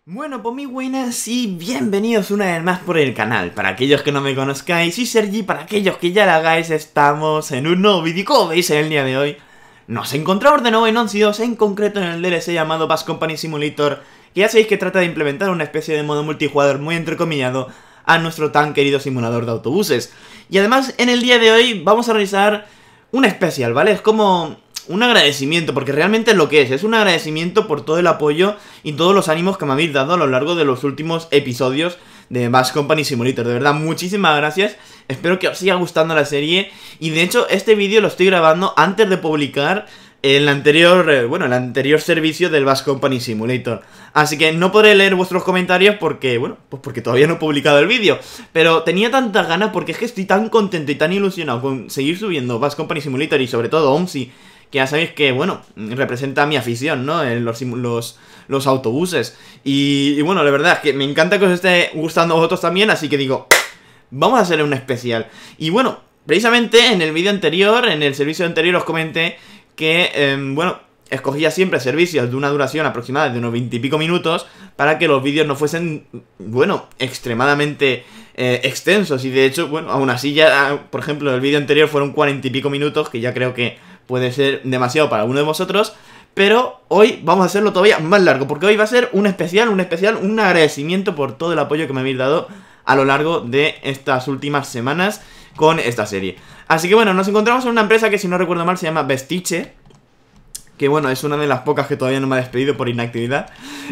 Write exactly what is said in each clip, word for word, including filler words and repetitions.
Bueno, pues muy buenas y bienvenidos una vez más por el canal. Para aquellos que no me conozcáis, y Sergi, para aquellos que ya lo hagáis, estamos en un nuevo vídeo. Como veis en el día de hoy, nos encontramos de nuevo en Once dos, en concreto en el D L C llamado Bus Company Simulator, que ya sabéis que trata de implementar una especie de modo multijugador muy entrecomillado a nuestro tan querido simulador de autobuses. Y además, en el día de hoy vamos a realizar un especial, ¿vale? Es como un agradecimiento, porque realmente es lo que es, es un agradecimiento por todo el apoyo y todos los ánimos que me habéis dado a lo largo de los últimos episodios de Bus Company Simulator. De verdad, muchísimas gracias, espero que os siga gustando la serie. Y de hecho, este vídeo lo estoy grabando antes de publicar el anterior, eh, bueno, el anterior servicio del Bus Company Simulator. Así que no podré leer vuestros comentarios porque, bueno, pues porque todavía no he publicado el vídeo. Pero tenía tantas ganas porque es que estoy tan contento y tan ilusionado con seguir subiendo Bus Company Simulator y sobre todo Omsi, que ya sabéis que, bueno, representa mi afición, ¿no? En los, los, los autobuses. Y, y bueno, la verdad es que me encanta que os esté gustando a vosotros también, así que digo, vamos a hacer un especial. Y bueno, precisamente en el vídeo anterior, en el servicio anterior os comenté que, eh, bueno, escogía siempre servicios de una duración aproximada de unos veinte y pico minutos para que los vídeos no fuesen, bueno, extremadamente eh, extensos. Y de hecho, bueno, aún así ya, por ejemplo, el vídeo anterior fueron cuarenta y pico minutos, que ya creo que puede ser demasiado para alguno de vosotros. Pero hoy vamos a hacerlo todavía más largo, porque hoy va a ser un especial, un especial, un agradecimiento por todo el apoyo que me habéis dado a lo largo de estas últimas semanas con esta serie. Así que bueno, nos encontramos en una empresa que, si no recuerdo mal, se llama Vestiche, que bueno, es una de las pocas que todavía no me ha despedido por inactividad.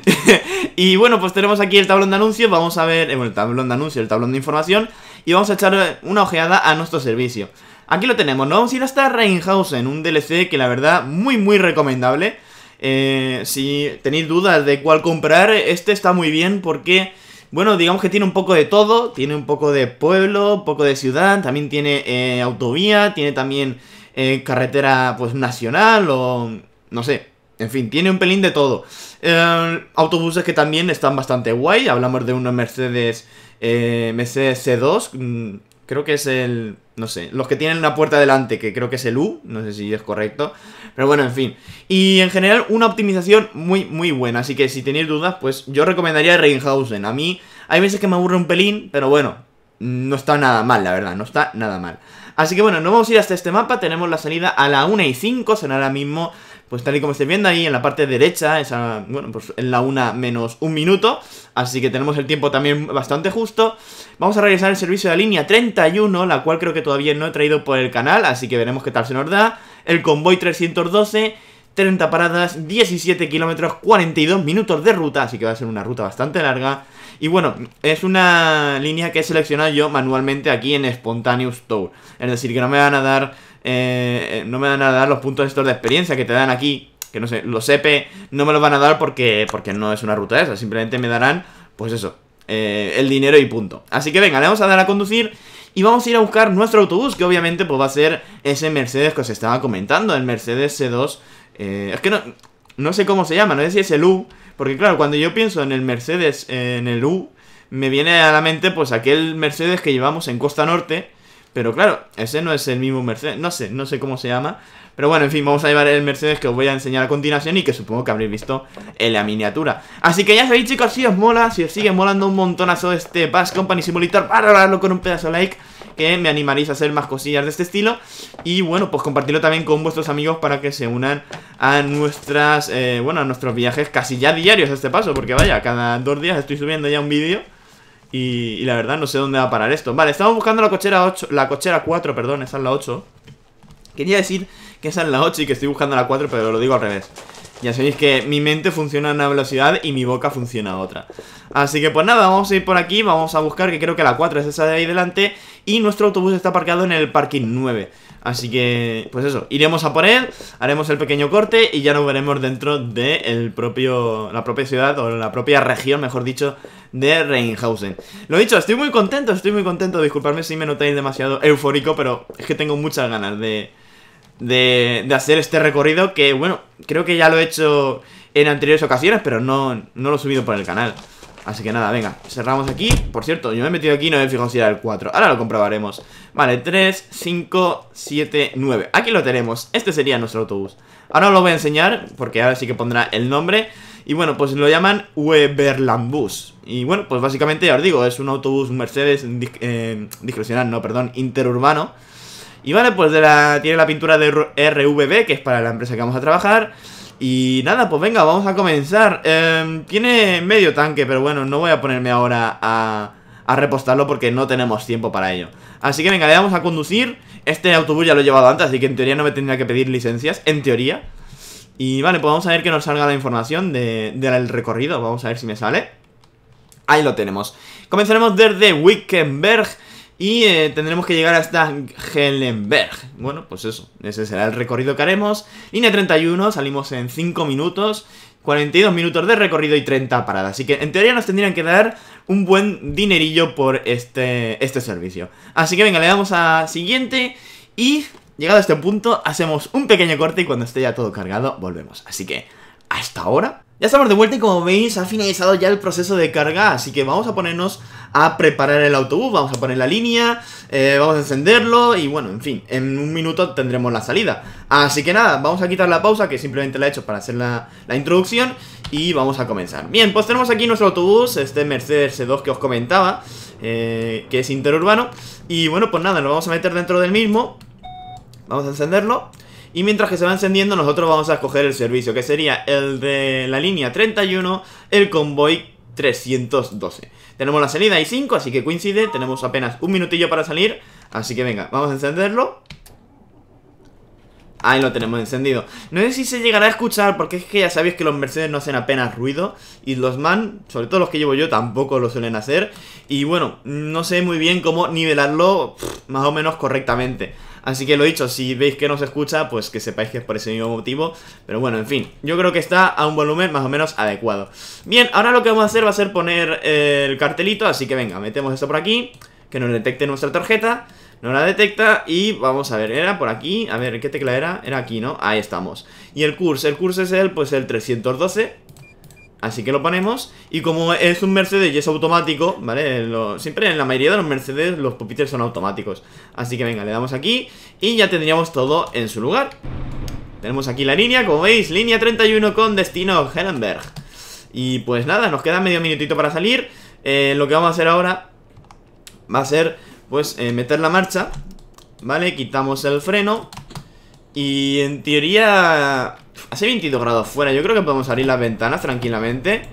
Y bueno, pues tenemos aquí el tablón de anuncios. Vamos a ver, bueno, el tablón de anuncios, el tablón de información, y vamos a echar una ojeada a nuestro servicio. Aquí lo tenemos, nos vamos a ir hasta Rheinhausen, un D L C que la verdad muy muy recomendable. eh, Si tenéis dudas de cuál comprar, este está muy bien porque, bueno, digamos que tiene un poco de todo. Tiene un poco de pueblo, un poco de ciudad, también tiene eh, autovía, tiene también eh, carretera pues nacional o no sé, en fin, tiene un pelín de todo. eh, Autobuses que también están bastante guay. Hablamos de unos Mercedes eh, Mercedes C dos, mmm, creo que es el, no sé, los que tienen una puerta delante, que creo que es el U, no sé si es correcto, pero bueno, en fin. Y en general una optimización muy, muy buena, así que si tenéis dudas, pues yo recomendaría Rheinhausen. A mí hay veces que me aburre un pelín, pero bueno, no está nada mal, la verdad, no está nada mal. Así que bueno, nos vamos a ir hasta este mapa. Tenemos la salida a la una y cinco, será ahora mismo, pues tal y como estáis viendo ahí en la parte derecha, esa, bueno, pues en la una menos un minuto. Así que tenemos el tiempo también bastante justo. Vamos a realizar el servicio de la línea treinta y uno, la cual creo que todavía no he traído por el canal, así que veremos qué tal se nos da. El convoy trescientos doce, treinta paradas, diecisiete kilómetros, cuarenta y dos minutos de ruta, así que va a ser una ruta bastante larga. Y bueno, es una línea que he seleccionado yo manualmente aquí en Spontaneous Tour. Es decir, que no me van a dar eh, no me van a dar los puntos estos de experiencia que te dan aquí, que no sé, los E P no me los van a dar porque, porque no es una ruta esa. Simplemente me darán, pues eso, eh, el dinero y punto. Así que venga, le vamos a dar a conducir y vamos a ir a buscar nuestro autobús, que obviamente pues va a ser ese Mercedes que os estaba comentando, el Mercedes C dos. eh, Es que no, no sé cómo se llama, no sé si es el U, porque claro, cuando yo pienso en el Mercedes, eh, en el U, me viene a la mente pues aquel Mercedes que llevamos en Costa Norte. Pero claro, ese no es el mismo Mercedes, no sé, no sé cómo se llama. Pero bueno, en fin, vamos a llevar el Mercedes que os voy a enseñar a continuación y que supongo que habréis visto en la miniatura. Así que ya sabéis, chicos, si os mola, si os sigue molando un montonazo este Bus Company Simulator, para darlo con un pedazo de like, que me animaréis a hacer más cosillas de este estilo. Y bueno, pues compartirlo también con vuestros amigos para que se unan a nuestras, eh, bueno, a nuestros viajes casi ya diarios a este paso. Porque vaya, cada dos días estoy subiendo ya un vídeo. Y, y la verdad no sé dónde va a parar esto. Vale, estamos buscando la cochera ocho, la cochera cuatro, perdón, esa es la ocho. Quería decir que esa es la ocho y que estoy buscando la cuatro, pero lo digo al revés. Ya sabéis que mi mente funciona a una velocidad y mi boca funciona a otra. Así que pues nada, vamos a ir por aquí, vamos a buscar, que creo que la cuatro es esa de ahí delante. Y nuestro autobús está aparcado en el parking nueve. Así que, pues eso, iremos a por él, haremos el pequeño corte y ya nos veremos dentro de el propio, la propia ciudad, o la propia región, mejor dicho, de Rheinhausen. Lo dicho, estoy muy contento, estoy muy contento. Disculpadme si me notáis demasiado eufórico, pero es que tengo muchas ganas de, de, de hacer este recorrido. Que bueno, creo que ya lo he hecho en anteriores ocasiones, pero no, no lo he subido por el canal. Así que nada, venga, cerramos aquí. Por cierto, yo me he metido aquí y no me he fijado si era el cuatro. Ahora lo comprobaremos. Vale, tres, cinco, siete, nueve. Aquí lo tenemos, este sería nuestro autobús. Ahora os lo voy a enseñar, porque ahora sí que pondrá el nombre. Y bueno, pues lo llaman Weberlandbus. Y bueno, pues básicamente ya os digo, es un autobús, un Mercedes eh, discrecional, no, perdón, interurbano. Y vale, pues de la, tiene la pintura de R V B, que es para la empresa que vamos a trabajar. Y nada, pues venga, vamos a comenzar. eh, Tiene medio tanque, pero bueno, no voy a ponerme ahora a, a repostarlo porque no tenemos tiempo para ello. Así que venga, le vamos a conducir. Este autobús ya lo he llevado antes, así que en teoría no me tendría que pedir licencias, en teoría. Y vale, pues vamos a ver que nos salga la información de, del recorrido. Vamos a ver si me sale. Ahí lo tenemos. Comenzaremos desde Wickenberg y eh, tendremos que llegar hasta Hellenberg. Bueno, pues eso, ese será el recorrido que haremos. Línea treinta y uno, salimos en cinco minutos, cuarenta y dos minutos de recorrido y treinta paradas. Así que en teoría nos tendrían que dar un buen dinerillo por este, este servicio. Así que venga, le damos a siguiente y llegado a este punto hacemos un pequeño corte y cuando esté ya todo cargado volvemos. Así que hasta ahora ya estamos de vuelta y como veis ha finalizado ya el proceso de carga. Así que vamos a ponernos a preparar el autobús, vamos a poner la línea, eh, vamos a encenderlo y bueno, en fin, en un minuto tendremos la salida. Así que nada, vamos a quitar la pausa que simplemente la he hecho para hacer la, la introducción y vamos a comenzar. Bien, pues tenemos aquí nuestro autobús, este Mercedes C dos que os comentaba, eh, que es interurbano. Y bueno, pues nada, nos vamos a meter dentro del mismo, vamos a encenderlo. Y mientras que se va encendiendo nosotros vamos a escoger el servicio, que sería el de la línea treinta y uno, el convoy trescientos doce. Tenemos la salida I cinco, así que coincide, tenemos apenas un minutillo para salir. Así que venga, vamos a encenderlo. Ahí lo tenemos encendido. No sé si se llegará a escuchar, porque es que ya sabéis que los Mercedes no hacen apenas ruido. Y los MAN, sobre todo los que llevo yo, tampoco lo suelen hacer. Y bueno, no sé muy bien cómo nivelarlo pff, más o menos correctamente. Así que lo dicho, si veis que no se escucha, pues que sepáis que es por ese mismo motivo. Pero bueno, en fin, yo creo que está a un volumen más o menos adecuado. Bien, ahora lo que vamos a hacer va a ser poner eh, el cartelito. Así que venga, metemos esto por aquí, que nos detecte nuestra tarjeta. No la detecta y vamos a ver, era por aquí. A ver, ¿qué tecla era? Era aquí, ¿no? Ahí estamos. Y el curso, el curso es el, pues el trescientos doce. Así que lo ponemos. Y como es un Mercedes y es automático, ¿vale? Lo, siempre en la mayoría de los Mercedes los pupitres son automáticos. Así que venga, le damos aquí y ya tendríamos todo en su lugar. Tenemos aquí la línea, como veis, línea treinta y uno con destino Hellenberg. Y pues nada, nos queda medio minutito para salir. eh, Lo que vamos a hacer ahora va a ser, pues, eh, meter la marcha, ¿vale? Quitamos el freno. Y en teoría hace veintidós grados fuera. Yo creo que podemos abrir las ventanas tranquilamente.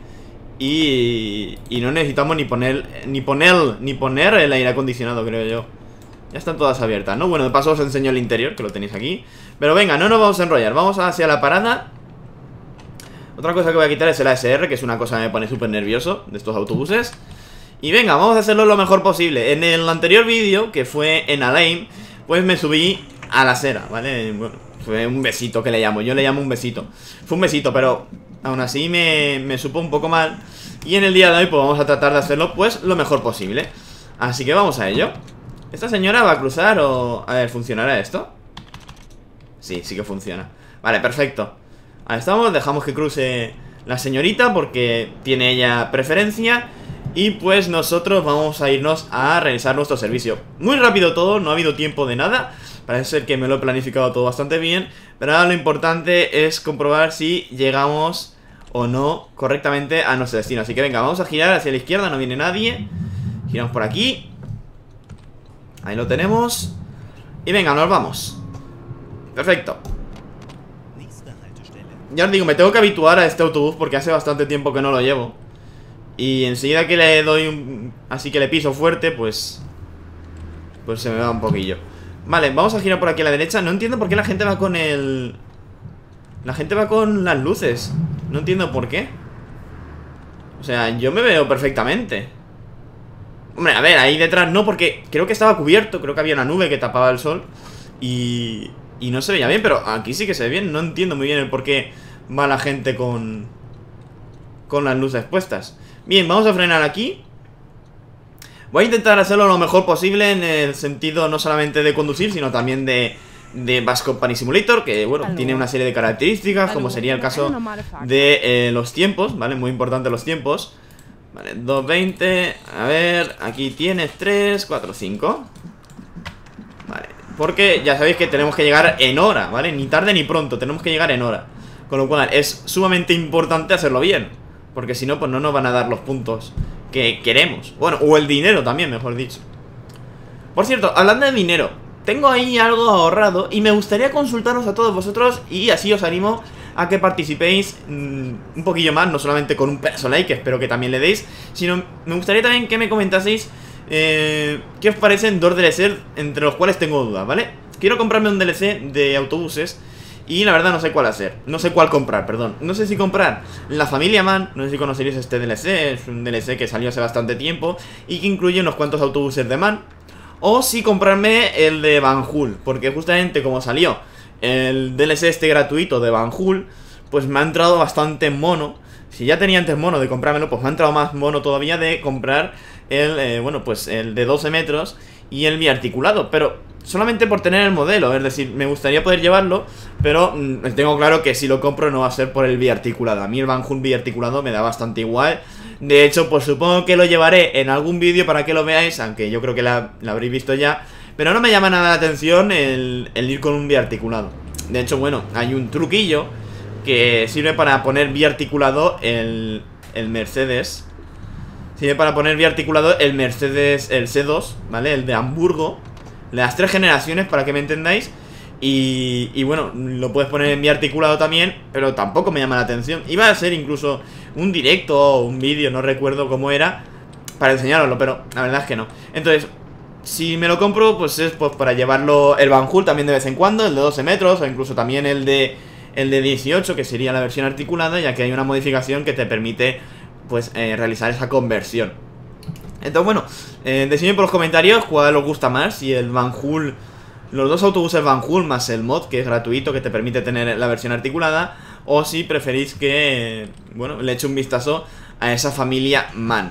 Y, y no necesitamos ni poner Ni poner Ni poner el aire acondicionado, creo yo. Ya están todas abiertas, ¿no? Bueno, de paso os enseño el interior, que lo tenéis aquí. Pero venga, no nos vamos a enrollar. Vamos hacia la parada. Otra cosa que voy a quitar es el A S R, que es una cosa que me pone súper nervioso de estos autobuses. Y venga, vamos a hacerlo lo mejor posible. En el anterior vídeo, que fue en Alain, pues me subí a la acera, ¿vale? Bueno, fue un besito que le llamo, yo le llamo un besito. Fue un besito, pero aún así me, me supo un poco mal. Y en el día de hoy pues vamos a tratar de hacerlo pues lo mejor posible. Así que vamos a ello. ¿Esta señora va a cruzar o...? A ver, ¿funcionará esto? Sí, sí que funciona. Vale, perfecto. Ahí estamos, dejamos que cruce la señorita porque tiene ella preferencia. Y pues nosotros vamos a irnos a realizar nuestro servicio. Muy rápido todo, no ha habido tiempo de nada. Parece ser que me lo he planificado todo bastante bien. Pero ahora lo importante es comprobar si llegamos o no correctamente a nuestro destino. Así que venga, vamos a girar hacia la izquierda, no viene nadie. Giramos por aquí. Ahí lo tenemos. Y venga, nos vamos. Perfecto. Ya os digo, me tengo que habituar a este autobús porque hace bastante tiempo que no lo llevo. Y enseguida que le doy un... así que le piso fuerte, pues... pues se me va un poquillo. Vale, vamos a girar por aquí a la derecha. No entiendo por qué la gente va con el... La gente va con las luces. No entiendo por qué. O sea, yo me veo perfectamente. Hombre, a ver, ahí detrás no, porque creo que estaba cubierto. Creo que había una nube que tapaba el sol. Y... y no se veía bien, pero aquí sí que se ve bien. No entiendo muy bien el por qué va la gente con... con las luces puestas. Bien, vamos a frenar aquí. Voy a intentar hacerlo lo mejor posible en el sentido no solamente de conducir, sino también de, de Bass Company Simulator, que bueno, Hello. tiene una serie de características, Hello. como sería el caso de eh, los tiempos, ¿vale? Muy importante los tiempos. Vale, dos veinte, a ver, aquí tienes tres, cuatro, cinco. Vale, porque ya sabéis que tenemos que llegar en hora, ¿vale? Ni tarde ni pronto, tenemos que llegar en hora. Con lo cual es sumamente importante hacerlo bien, porque si no, pues no nos van a dar los puntos que queremos. Bueno, o el dinero también, mejor dicho. Por cierto, hablando de dinero, tengo ahí algo ahorrado y me gustaría consultaros a todos vosotros, y así os animo a que participéis mmm, un poquillo más, no solamente con un pedazo like, que espero que también le deis, sino me gustaría también que me comentaseis eh, qué os parecen dos D L C entre los cuales tengo dudas, ¿vale? Quiero comprarme un D L C de autobuses y la verdad no sé cuál hacer, no sé cuál comprar, perdón. No sé si comprar la familia MAN, no sé si conoceréis este D L C, es un D L C que salió hace bastante tiempo y que incluye unos cuantos autobuses de MAN. O si comprarme el de Banjul, porque justamente como salió el D L C este gratuito de Banjul, pues me ha entrado bastante mono. Si ya tenía antes mono de comprármelo, pues me ha entrado más mono todavía de comprar el, eh, bueno, pues el de doce metros y el biarticulado, pero solamente por tener el modelo, es decir, me gustaría poder llevarlo, pero mmm, tengo claro que si lo compro no va a ser por el biarticulado. A mí el Banjul biarticulado me da bastante igual. De hecho, pues supongo que lo llevaré en algún vídeo para que lo veáis, aunque yo creo que la, la habréis visto ya. Pero no me llama nada la atención el, el ir con un biarticulado. De hecho, bueno, hay un truquillo que sirve para poner biarticulado el, el Mercedes. Sirve para poner biarticulado el Mercedes, el C dos, ¿vale? El de Hamburgo. Las tres generaciones, para que me entendáis. Y, y bueno, lo puedes poner en biarticulado también, pero tampoco me llama la atención. Iba a ser incluso un directo o un vídeo, no recuerdo cómo era, para enseñaroslo, pero la verdad es que no. Entonces, si me lo compro, pues es pues para llevarlo el Banjul también de vez en cuando, el de doce metros, o incluso también el de, el de dieciocho, que sería la versión articulada, ya que hay una modificación que te permite pues eh, realizar esa conversión. Entonces bueno, eh, decidme por los comentarios cuál os gusta más, si el Banjul, los dos autobuses Banjul más el mod, que es gratuito, que te permite tener la versión articulada, o si preferís que, eh, bueno, le eche un vistazo a esa familia MAN.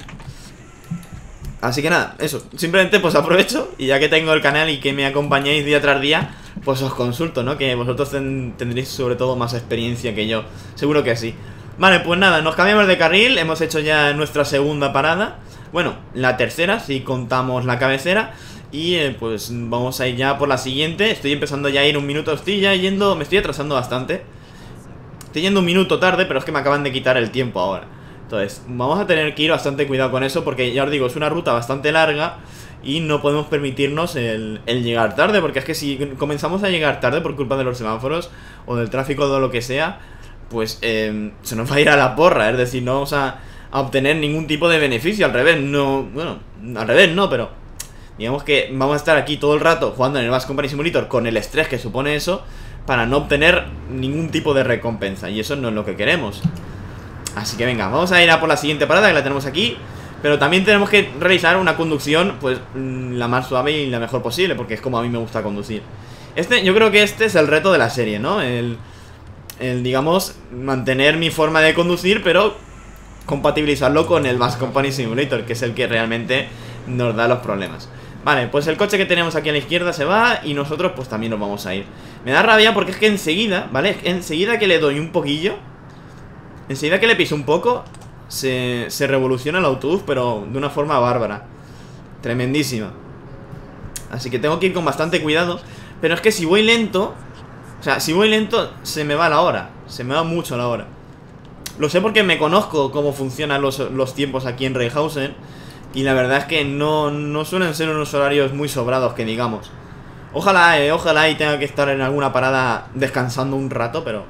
Así que nada, eso, simplemente pues aprovecho, y ya que tengo el canal y que me acompañáis día tras día, pues os consulto, ¿no? Que vosotros ten, tendréis sobre todo más experiencia que yo, seguro que sí. Vale, pues nada, nos cambiamos de carril, hemos hecho ya nuestra segunda parada. Bueno, la tercera, si contamos la cabecera. Y eh, pues vamos a ir ya por la siguiente. Estoy empezando ya a ir un minuto, estoy ya yendo, me estoy atrasando bastante. Estoy yendo un minuto tarde, pero es que me acaban de quitar el tiempo ahora. Entonces, vamos a tener que ir bastante cuidado con eso, porque ya os digo, es una ruta bastante larga y no podemos permitirnos el, el llegar tarde, porque es que si comenzamos a llegar tarde por culpa de los semáforos o del tráfico o de lo que sea, pues eh, se nos va a ir a la porra, es decir, no vamos a, a obtener ningún tipo de beneficio, al revés, no, bueno, al revés no, pero digamos que vamos a estar aquí todo el rato jugando en el Bass Company Simulator con el estrés que supone eso, para no obtener ningún tipo de recompensa, y eso no es lo que queremos. Así que venga, vamos a ir a por la siguiente parada, que la tenemos aquí. Pero también tenemos que realizar una conducción, pues, la más suave y la mejor posible, porque es como a mí me gusta conducir. Este, yo creo que este es el reto de la serie, ¿no? El, el digamos, mantener mi forma de conducir, pero compatibilizarlo con el Bass Company Simulator, que es el que realmente nos da los problemas. Vale, pues el coche que tenemos aquí a la izquierda se va y nosotros pues también nos vamos a ir. Me da rabia porque es que enseguida, ¿vale? Enseguida que le doy un poquillo, enseguida que le piso un poco, se, se revoluciona el autobús, pero de una forma bárbara. Tremendísima. Así que tengo que ir con bastante cuidado. Pero es que si voy lento, o sea, si voy lento se me va la hora. Se me va mucho la hora. Lo sé porque me conozco cómo funcionan los, los tiempos aquí en Reinhausen. Y la verdad es que no, no suelen ser unos horarios muy sobrados, que digamos. Ojalá, eh, ojalá y tenga que estar en alguna parada descansando un rato, pero...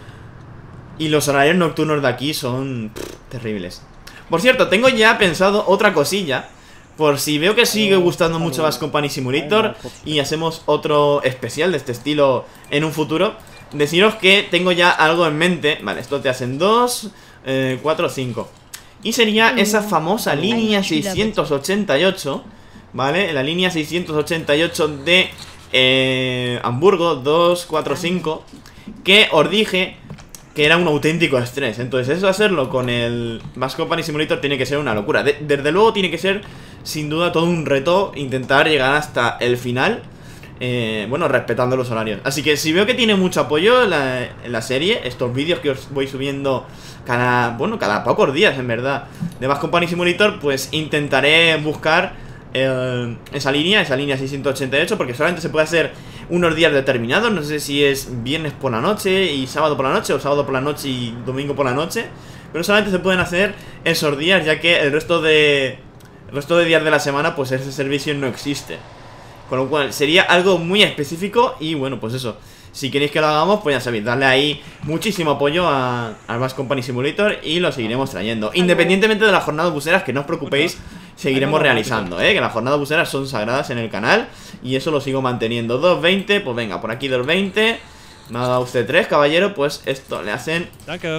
Y los horarios nocturnos de aquí son pff, terribles. Por cierto, tengo ya pensado otra cosilla, por si veo que sigue gustando mucho Bass Company Simulator y hacemos otro especial de este estilo en un futuro. Deciros que tengo ya algo en mente. Vale, esto te hacen dos, cuatro, cinco. Y sería esa famosa línea seiscientos ochenta y ocho, ¿vale? La línea seiscientos ochenta y ocho de eh, Hamburgo dos cuatro cinco, que os dije que era un auténtico estrés. Entonces eso, hacerlo con el Bass Company Simulator tiene que ser una locura. de, Desde luego tiene que ser sin duda todo un reto intentar llegar hasta el final, eh, bueno, respetando los horarios. Así que si veo que tiene mucho apoyo la, en la serie, estos vídeos que os voy subiendo cada, bueno, cada pocos días en verdad, de Bass Company Simulator, pues intentaré buscar eh, esa línea, esa línea seiscientos ochenta y ocho, porque solamente se puede hacer unos días determinados. No sé si es viernes por la noche y sábado por la noche, o sábado por la noche y domingo por la noche, pero solamente se pueden hacer esos días, ya que el resto de el resto de días de la semana pues ese servicio no existe. Con lo cual sería algo muy específico. Y bueno, pues eso, si queréis que lo hagamos, pues ya sabéis, darle ahí muchísimo apoyo a, a Bash Company Simulator y lo seguiremos trayendo, independientemente de las jornadas buseras, que no os preocupéis, seguiremos realizando, ¿eh? Que las jornadas buseras son sagradas en el canal y eso lo sigo manteniendo. Dos veinte, pues venga, por aquí dos veinte. Me ha dado usted tres, caballero, pues esto le hacen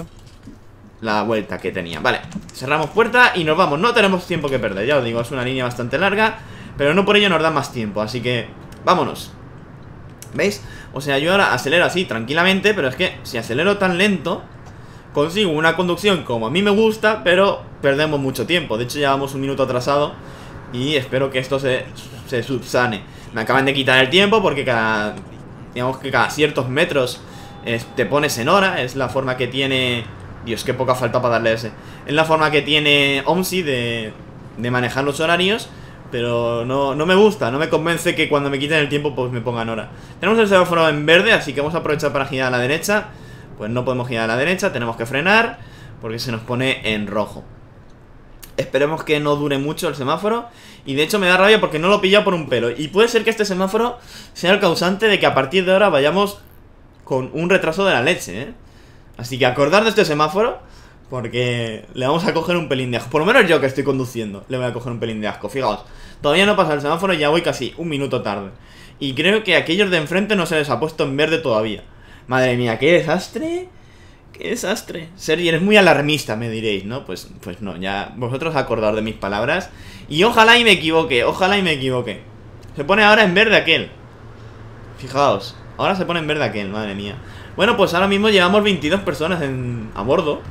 la vuelta que tenía. Vale, cerramos puerta y nos vamos. No tenemos tiempo que perder, ya os digo, es una línea bastante larga, pero no por ello nos da más tiempo, así que vámonos. ¿Veis? O sea, yo ahora acelero así tranquilamente, pero es que si acelero tan lento consigo una conducción como a mí me gusta, pero perdemos mucho tiempo. De hecho, ya vamos un minuto atrasado y espero que esto se, se subsane. Me acaban de quitar el tiempo porque cada, digamos que cada ciertos metros eh, te pones en hora. Es la forma que tiene... Dios, qué poca falta para darle ese. Es la forma que tiene OMSI de, de manejar los horarios, pero no, no me gusta, no me convence que cuando me quiten el tiempo pues me pongan hora. Tenemos el semáforo en verde, así que vamos a aprovechar para girar a la derecha. Pues no podemos girar a la derecha, tenemos que frenar porque se nos pone en rojo. Esperemos que no dure mucho el semáforo. Y de hecho me da rabia porque no lo he pillado por un pelo. Y puede ser que este semáforo sea el causante de que a partir de ahora vayamos con un retraso de la leche, ¿eh? Así que acordad de este semáforo, porque le vamos a coger un pelín de asco. Por lo menos yo que estoy conduciendo le voy a coger un pelín de asco. Fijaos, todavía no pasa el semáforo y ya voy casi un minuto tarde. Y creo que a aquellos de enfrente no se les ha puesto en verde todavía. Madre mía, qué desastre. Qué desastre. Sergi, eres muy alarmista, me diréis, ¿no? Pues, pues no, ya vosotros acordaos de mis palabras. Y ojalá y me equivoque, ojalá y me equivoque. Se pone ahora en verde aquel. Fijaos, ahora se pone en verde aquel, madre mía. Bueno, pues ahora mismo llevamos veintidós personas en, a bordo.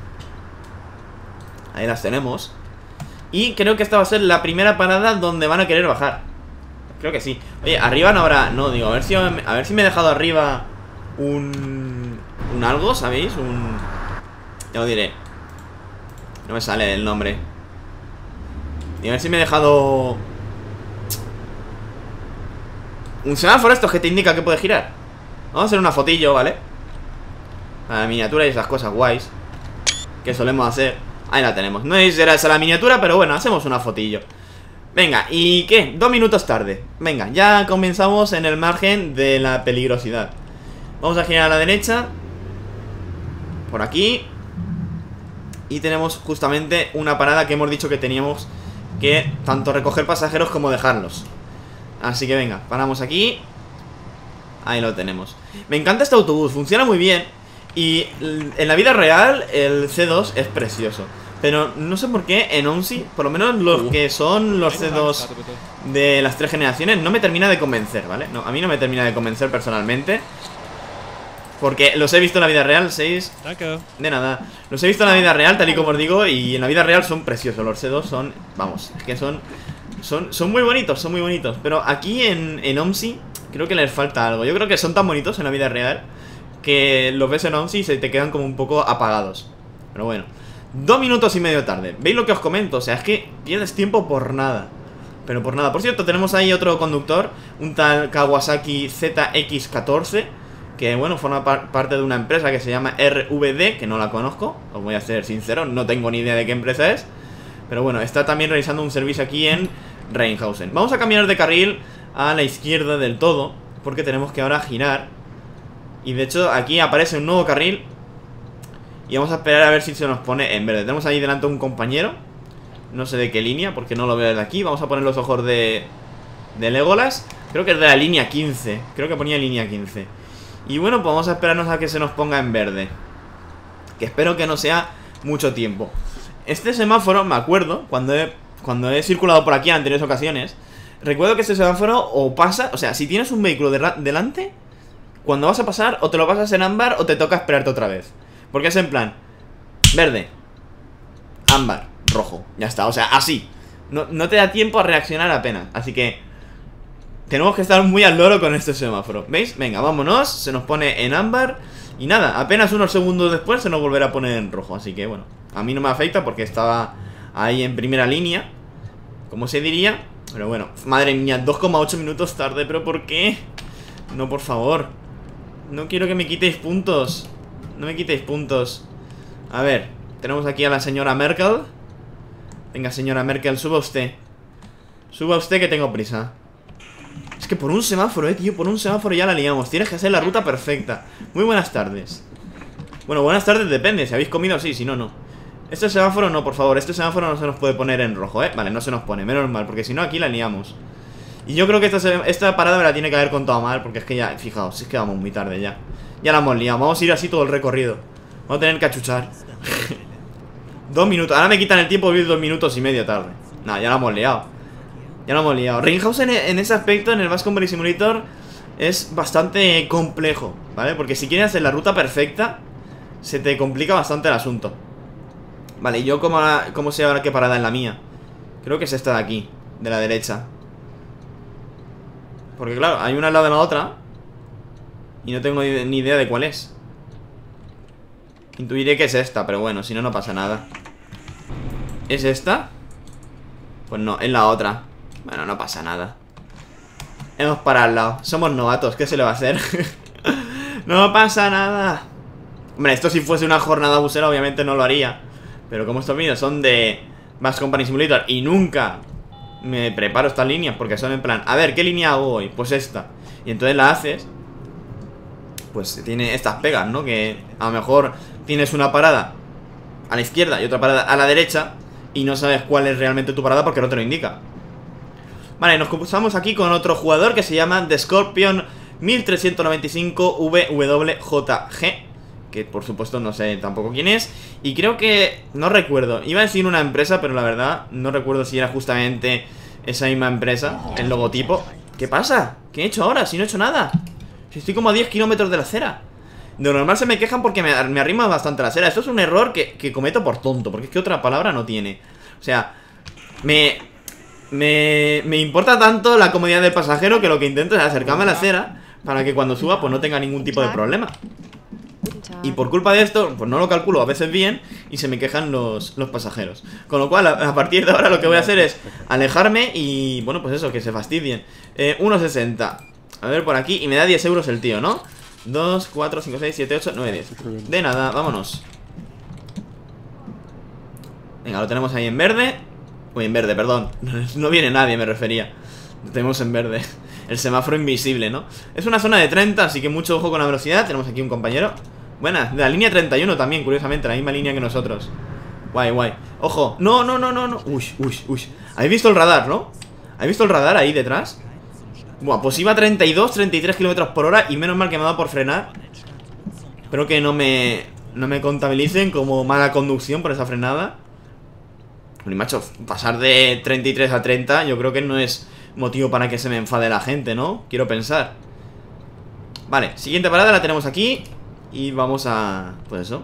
Ahí las tenemos. Y creo que esta va a ser la primera parada donde van a querer bajar. Creo que sí. Oye, arriba no habrá... No, digo, a ver si, a ver si me he dejado arriba un... Un algo, ¿sabéis? Un... Ya lo diré. No me sale el nombre. Y a ver si me he dejado... Un semáforo estos que te indica que puede girar. Vamos a hacer una fotillo, ¿vale? A la miniatura y esas cosas guays que solemos hacer. Ahí la tenemos. No sé si será esa la miniatura, pero bueno, hacemos una fotillo. Venga, ¿y qué? Dos minutos tarde. Venga, ya comenzamos en el margen de la peligrosidad. Vamos a girar a la derecha. Por aquí. Y tenemos justamente una parada que hemos dicho que teníamos que tanto recoger pasajeros como dejarlos. Así que venga, paramos aquí. Ahí lo tenemos. Me encanta este autobús, funciona muy bien. Y en la vida real el C dos es precioso. Pero no sé por qué en OMSI, por lo menos los que son los C dos de las tres generaciones, no me termina de convencer, ¿vale? No, a mí no me termina de convencer personalmente. Porque los he visto en la vida real, seis. De nada. Los he visto en la vida real, tal y como os digo. Y en la vida real son preciosos. Los C dos son, vamos, es que son Son, son muy bonitos, son muy bonitos. Pero aquí en, en OMSI creo que les falta algo. Yo creo que son tan bonitos en la vida real que los ves en OMSI y se te quedan como un poco apagados. Pero bueno, dos minutos y medio tarde. ¿Veis lo que os comento? O sea, es que pierdes tiempo por nada. Pero por nada. Por cierto, tenemos ahí otro conductor, un tal Kawasaki Z X catorce, que bueno, forma par parte de una empresa que se llama R V D, que no la conozco, os voy a ser sincero, no tengo ni idea de qué empresa es. Pero bueno, está también realizando un servicio aquí en Rheinhausen. Vamos a cambiar de carril a la izquierda del todo, porque tenemos que ahora girar. Y de hecho aquí aparece un nuevo carril. Y vamos a esperar a ver si se nos pone en verde. Tenemos ahí delante un compañero, no sé de qué línea, porque no lo veo desde aquí. Vamos a poner los ojos de, de Legolas. Creo que es de la línea quince. Creo que ponía línea quince. Y bueno, pues vamos a esperarnos a que se nos ponga en verde, que espero que no sea mucho tiempo. Este semáforo, me acuerdo, cuando he, cuando he circulado por aquí en anteriores ocasiones, recuerdo que este semáforo o pasa, o sea, si tienes un vehículo de delante, cuando vas a pasar, o te lo pasas en ámbar o te toca esperarte otra vez. Porque es en plan, verde, ámbar, rojo, ya está, o sea, así. No, no te da tiempo a reaccionar apenas, así que tenemos que estar muy al loro con este semáforo. ¿Veis? Venga, vámonos, se nos pone en ámbar. Y nada, apenas unos segundos después se nos volverá a poner en rojo. Así que bueno, a mí no me afecta porque estaba ahí en primera línea, como se diría. Pero bueno, madre mía, dos coma ocho minutos tarde. ¿Pero por qué? No, por favor. No quiero que me quitéis puntos. No me quitéis puntos. A ver, tenemos aquí a la señora Merkel. Venga, señora Merkel, suba usted. Suba usted que tengo prisa. Es que por un semáforo, eh, tío, por un semáforo ya la liamos. Tienes que hacer la ruta perfecta. Muy buenas tardes. Bueno, buenas tardes depende, si habéis comido sí, si no, no. Este semáforo no, por favor, este semáforo no se nos puede poner en rojo, eh. Vale, no se nos pone, menos mal, porque si no aquí la liamos. Y yo creo que esta, esta parada me la tiene que haber contado mal, porque es que ya, fijaos, es que vamos muy tarde ya. Ya la hemos liado, vamos a ir así todo el recorrido. Vamos a tener que achuchar. Dos minutos, ahora me quitan el tiempo de ir dos minutos y medio tarde. Nah, ya la hemos liado. Ya la hemos liado. Ringhausen en ese aspecto, en el Basque Country Simulator, es bastante complejo, ¿vale? Porque si quieres hacer la ruta perfecta, se te complica bastante el asunto. Vale, ¿yo cómo, cómo sé ahora qué parada es la mía? Creo que es esta de aquí, de la derecha. Porque claro, hay una al lado de la otra y no tengo ni idea de cuál es. Intuiré que es esta, pero bueno, si no, no pasa nada. ¿Es esta? Pues no, es la otra. Bueno, no pasa nada. Hemos parado al lado. Somos novatos, ¿qué se le va a hacer? No pasa nada. Hombre, esto si fuese una jornada busera obviamente no lo haría. Pero como estos vídeos son de Basque Country Simulator y nunca me preparo estas líneas porque son en plan, a ver, ¿qué línea hago hoy? Pues esta. Y entonces la haces, pues tiene estas pegas, ¿no? Que a lo mejor tienes una parada a la izquierda y otra parada a la derecha y no sabes cuál es realmente tu parada porque no te lo indica. Vale, nos cruzamos aquí con otro jugador que se llama The Scorpion mil trescientos noventa y cinco V W J G, que por supuesto no sé tampoco quién es. Y creo que, no recuerdo, iba a decir una empresa, pero la verdad no recuerdo si era justamente esa misma empresa, el logotipo. ¿Qué pasa? ¿Qué he hecho ahora? Si no he hecho nada. Si estoy como a diez kilómetros de la acera. De normal se me quejan porque me, me arrima bastante la acera. Esto es un error que, que cometo por tonto, porque es que otra palabra no tiene. O sea, me... Me, me importa tanto la comodidad del pasajero que lo que intento es acercarme a la acera para que cuando suba pues no tenga ningún tipo de problema. Y por culpa de esto, pues no lo calculo a veces bien y se me quejan los, los pasajeros. Con lo cual, a, a partir de ahora lo que voy a hacer es alejarme y, bueno, pues eso, que se fastidien. eh, uno sesenta. A ver por aquí, y me da diez euros el tío, ¿no? dos, cuatro, cinco, seis, siete, ocho, nueve, diez. De nada, vámonos. Venga, lo tenemos ahí en verde. Uy, en verde, perdón. No viene nadie, me refería. Lo tenemos en verde. El semáforo invisible, ¿no? Es una zona de treinta, así que mucho ojo con la velocidad. Tenemos aquí un compañero. Buena, de la línea treinta y uno también, curiosamente, la misma línea que nosotros. Guay, guay. Ojo, no, no, no, no, no. Uy, uy, uy. ¿Habéis visto el radar, no? ¿Habéis visto el radar ahí detrás? Buah, pues iba a treinta y dos, treinta y tres kilómetros por hora. Y menos mal que me ha dado por frenar. Espero que no me, no me contabilicen como mala conducción por esa frenada. Bueno, macho, pasar de treinta y tres a treinta yo creo que no es motivo para que se me enfade la gente, ¿no? Quiero pensar. Vale, siguiente parada la tenemos aquí. Y vamos a... pues eso,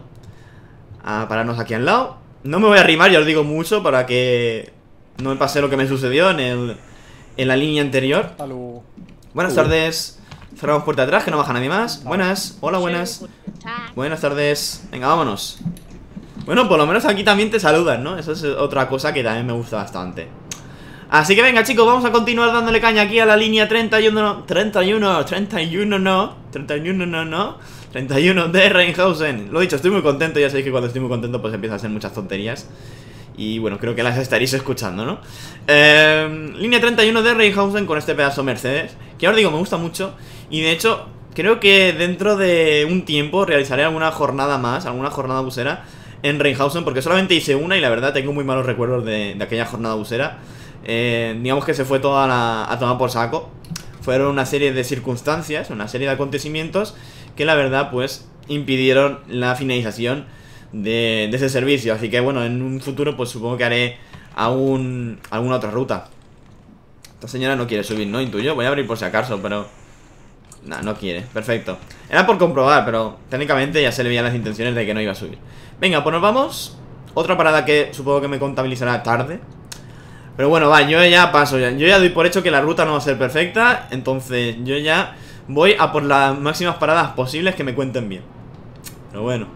a pararnos aquí al lado. No me voy a arrimar, ya os digo mucho, para que no me pase lo que me sucedió en el... en la línea anterior. Hello. Buenas uh. tardes. Cerramos puerta atrás, que no baja nadie más. Buenas, hola, buenas. Buenas tardes. Venga, vámonos. Bueno, por lo menos aquí también te saludan, ¿no? Eso es otra cosa que también me gusta bastante. Así que venga, chicos, vamos a continuar dándole caña aquí a la línea treinta y uno, treinta y uno, treinta y uno no, treinta y uno no, no, treinta y uno de Ringhausen. Lo dicho, estoy muy contento, ya sabéis que cuando estoy muy contento pues empiezo a hacer muchas tonterías. Y bueno, creo que las estaréis escuchando, ¿no? Eh, línea treinta y uno de Ringhausen con este pedazo Mercedes, que ahora digo, me gusta mucho. Y de hecho, creo que dentro de un tiempo realizaré alguna jornada más, alguna jornada busera en Ringhausen, porque solamente hice una y la verdad tengo muy malos recuerdos de, de aquella jornada busera. Eh, digamos que se fue toda la, a tomar por saco. Fueron una serie de circunstancias, una serie de acontecimientos que la verdad pues impidieron la finalización de, de ese servicio. Así que bueno, en un futuro pues supongo que haré aún, alguna otra ruta. Esta señora no quiere subir, ¿no? Intuyo, voy a abrir por si acaso, pero... no, no quiere, perfecto. Era por comprobar, pero técnicamente ya se le veían las intenciones de que no iba a subir. Venga, pues nos vamos. Otra parada que supongo que me contabilizará tarde. Pero bueno, va, yo ya paso ya. Yo ya doy por hecho que la ruta no va a ser perfecta. Entonces yo ya voy a por las máximas paradas posibles que me cuenten bien. Pero bueno.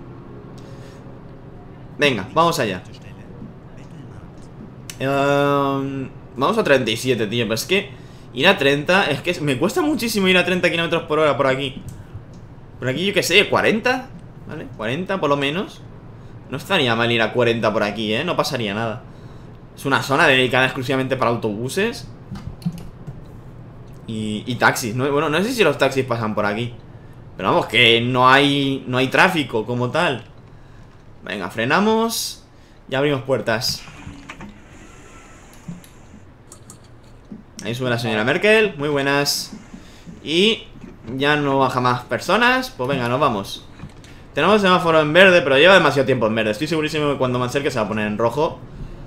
Venga, vamos allá. um, Vamos a treinta y siete, tío. Pero es que Ir a treinta, es que me cuesta muchísimo ir a treinta kilómetros por hora por aquí. Por aquí yo que sé, cuarenta, ¿vale? cuarenta por lo menos. No estaría mal ir a cuarenta por aquí, ¿eh? No pasaría nada. Es una zona dedicada exclusivamente para autobuses Y, y taxis, ¿no? Bueno, no sé si los taxis pasan por aquí, pero vamos, que no hay, no hay tráfico como tal. Venga, frenamos y abrimos puertas. Ahí sube la señora Merkel, muy buenas. Y ya no baja más personas. Pues venga, nos vamos. Tenemos el semáforo en verde, pero lleva demasiado tiempo en verde. Estoy segurísimo que cuando me acerque se va a poner en rojo.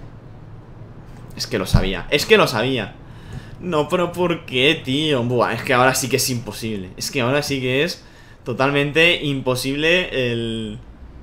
Es que lo sabía, es que lo sabía. No, pero ¿por qué, tío? Buah, es que ahora sí que es imposible. Es que ahora sí que es totalmente imposible el...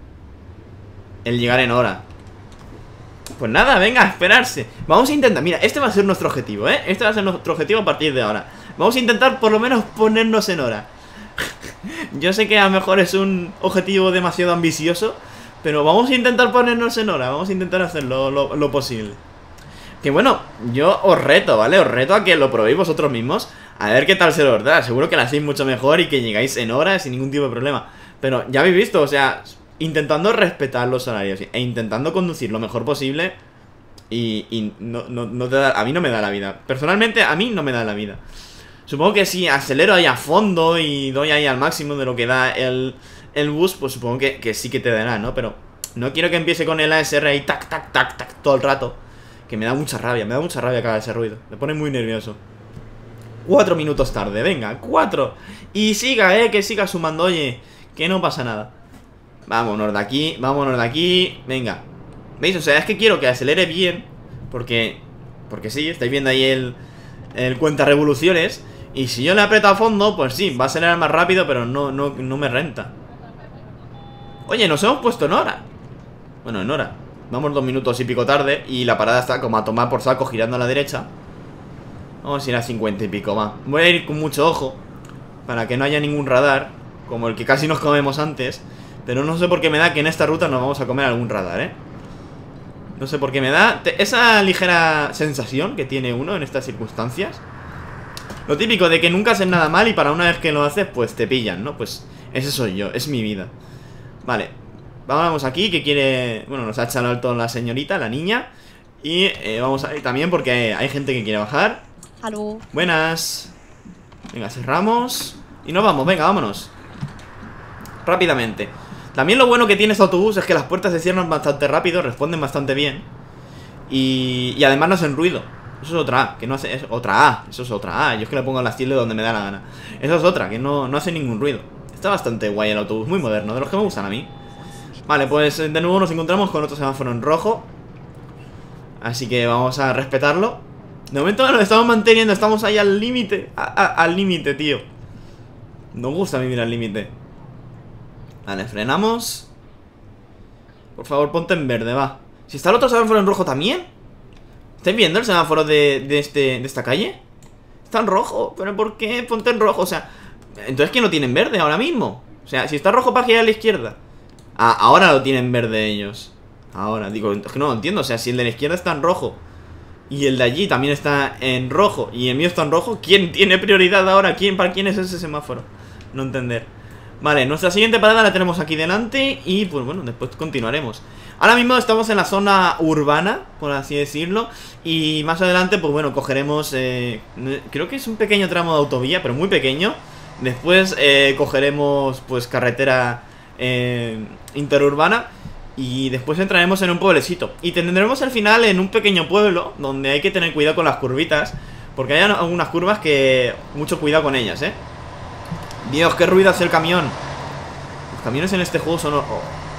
el llegar en hora. Pues nada, venga, a esperarse. Vamos a intentar, mira, este va a ser nuestro objetivo, ¿eh? Este va a ser nuestro objetivo a partir de ahora. Vamos a intentar por lo menos ponernos en hora. Yo sé que a lo mejor es un objetivo demasiado ambicioso, pero vamos a intentar ponernos en hora. Vamos a intentar hacer lo, lo, lo posible. Que bueno, yo os reto, ¿vale? Os reto a que lo probéis vosotros mismos, a ver qué tal se os da. Seguro que lo hacéis mucho mejor y que llegáis en hora sin ningún tipo de problema. Pero ya habéis visto, o sea... intentando respetar los horarios e intentando conducir lo mejor posible. Y, y no, no, no te da, a mí no me da la vida. Personalmente a mí no me da la vida. Supongo que si acelero ahí a fondo y doy ahí al máximo de lo que da el, el bus, pues supongo que, que sí que te dará, ¿no? Pero no quiero que empiece con el A S R ahí tac, tac, tac, tac todo el rato. Que me da mucha rabia, me da mucha rabia que haga ese ruido. Me pone muy nervioso. Cuatro minutos tarde, venga, cuatro. Y siga, eh, que siga sumando, oye, que no pasa nada. Vámonos de aquí, vámonos de aquí. Venga, ¿veis? O sea, es que quiero que acelere bien. Porque, porque sí, estáis viendo ahí el, el cuenta revoluciones. Y si yo le aprieto a fondo, pues sí, va a acelerar más rápido. Pero no, no, no me renta. Oye, nos hemos puesto en hora. Bueno, en hora. Vamos dos minutos y pico tarde. Y la parada está como a tomar por saco, girando a la derecha. Vamos a ir a cincuenta y pico más. Voy a ir con mucho ojo, para que no haya ningún radar, como el que casi nos comemos antes. Pero no sé por qué me da que en esta ruta nos vamos a comer algún radar, ¿eh? No sé por qué me da esa ligera sensación que tiene uno en estas circunstancias. Lo típico de que nunca haces nada mal y para una vez que lo haces, pues te pillan, ¿no? Pues ese soy yo, es mi vida. Vale, vamos aquí, que quiere... Bueno, nos ha echado alto la señorita, la niña. Y eh, vamos a ir también porque hay gente que quiere bajar. Aló. Buenas. Venga, cerramos. Y nos vamos, venga, vámonos. Rápidamente. También lo bueno que tiene este autobús es que las puertas se cierran bastante rápido, responden bastante bien. Y, y además no hacen ruido. Eso es otra A, que no hace... Es otra A, eso es otra A. Yo es que le pongo las tildes donde me da la gana. Eso es otra, que no, no hace ningún ruido. Está bastante guay el autobús, muy moderno, de los que me gustan a mí. Vale, pues de nuevo nos encontramos con otro semáforo en rojo. Así que vamos a respetarlo. De momento nos estamos manteniendo, estamos ahí al límite. Al límite, tío. Nos gusta vivir al límite. Vale, frenamos. Por favor, ponte en verde, va. Si está el otro semáforo en rojo también. ¿Estáis viendo el semáforo de, de, este, de esta calle? Está en rojo, pero ¿por qué? Ponte en rojo, o sea... Entonces, ¿quién lo tiene en verde ahora mismo? O sea, si está rojo para girar a la izquierda. Ah, ahora lo tienen verde ellos. Ahora, digo, es que no lo entiendo. O sea, si el de la izquierda está en rojo y el de allí también está en rojo y el mío está en rojo, ¿quién tiene prioridad ahora? ¿Quién, ¿Para quién es ese semáforo? No entender. Vale, nuestra siguiente parada la tenemos aquí delante. Y pues bueno, después continuaremos. Ahora mismo estamos en la zona urbana, por así decirlo. Y más adelante, pues bueno, cogeremos eh, creo que es un pequeño tramo de autovía, pero muy pequeño. Después eh, cogeremos pues carretera eh, interurbana. Y después entraremos en un pueblecito. Y tendremos al final en un pequeño pueblo donde hay que tener cuidado con las curvitas, porque hay algunas curvas que... mucho cuidado con ellas, ¿eh? Dios, qué ruido hace el camión. Los camiones en este juego son hor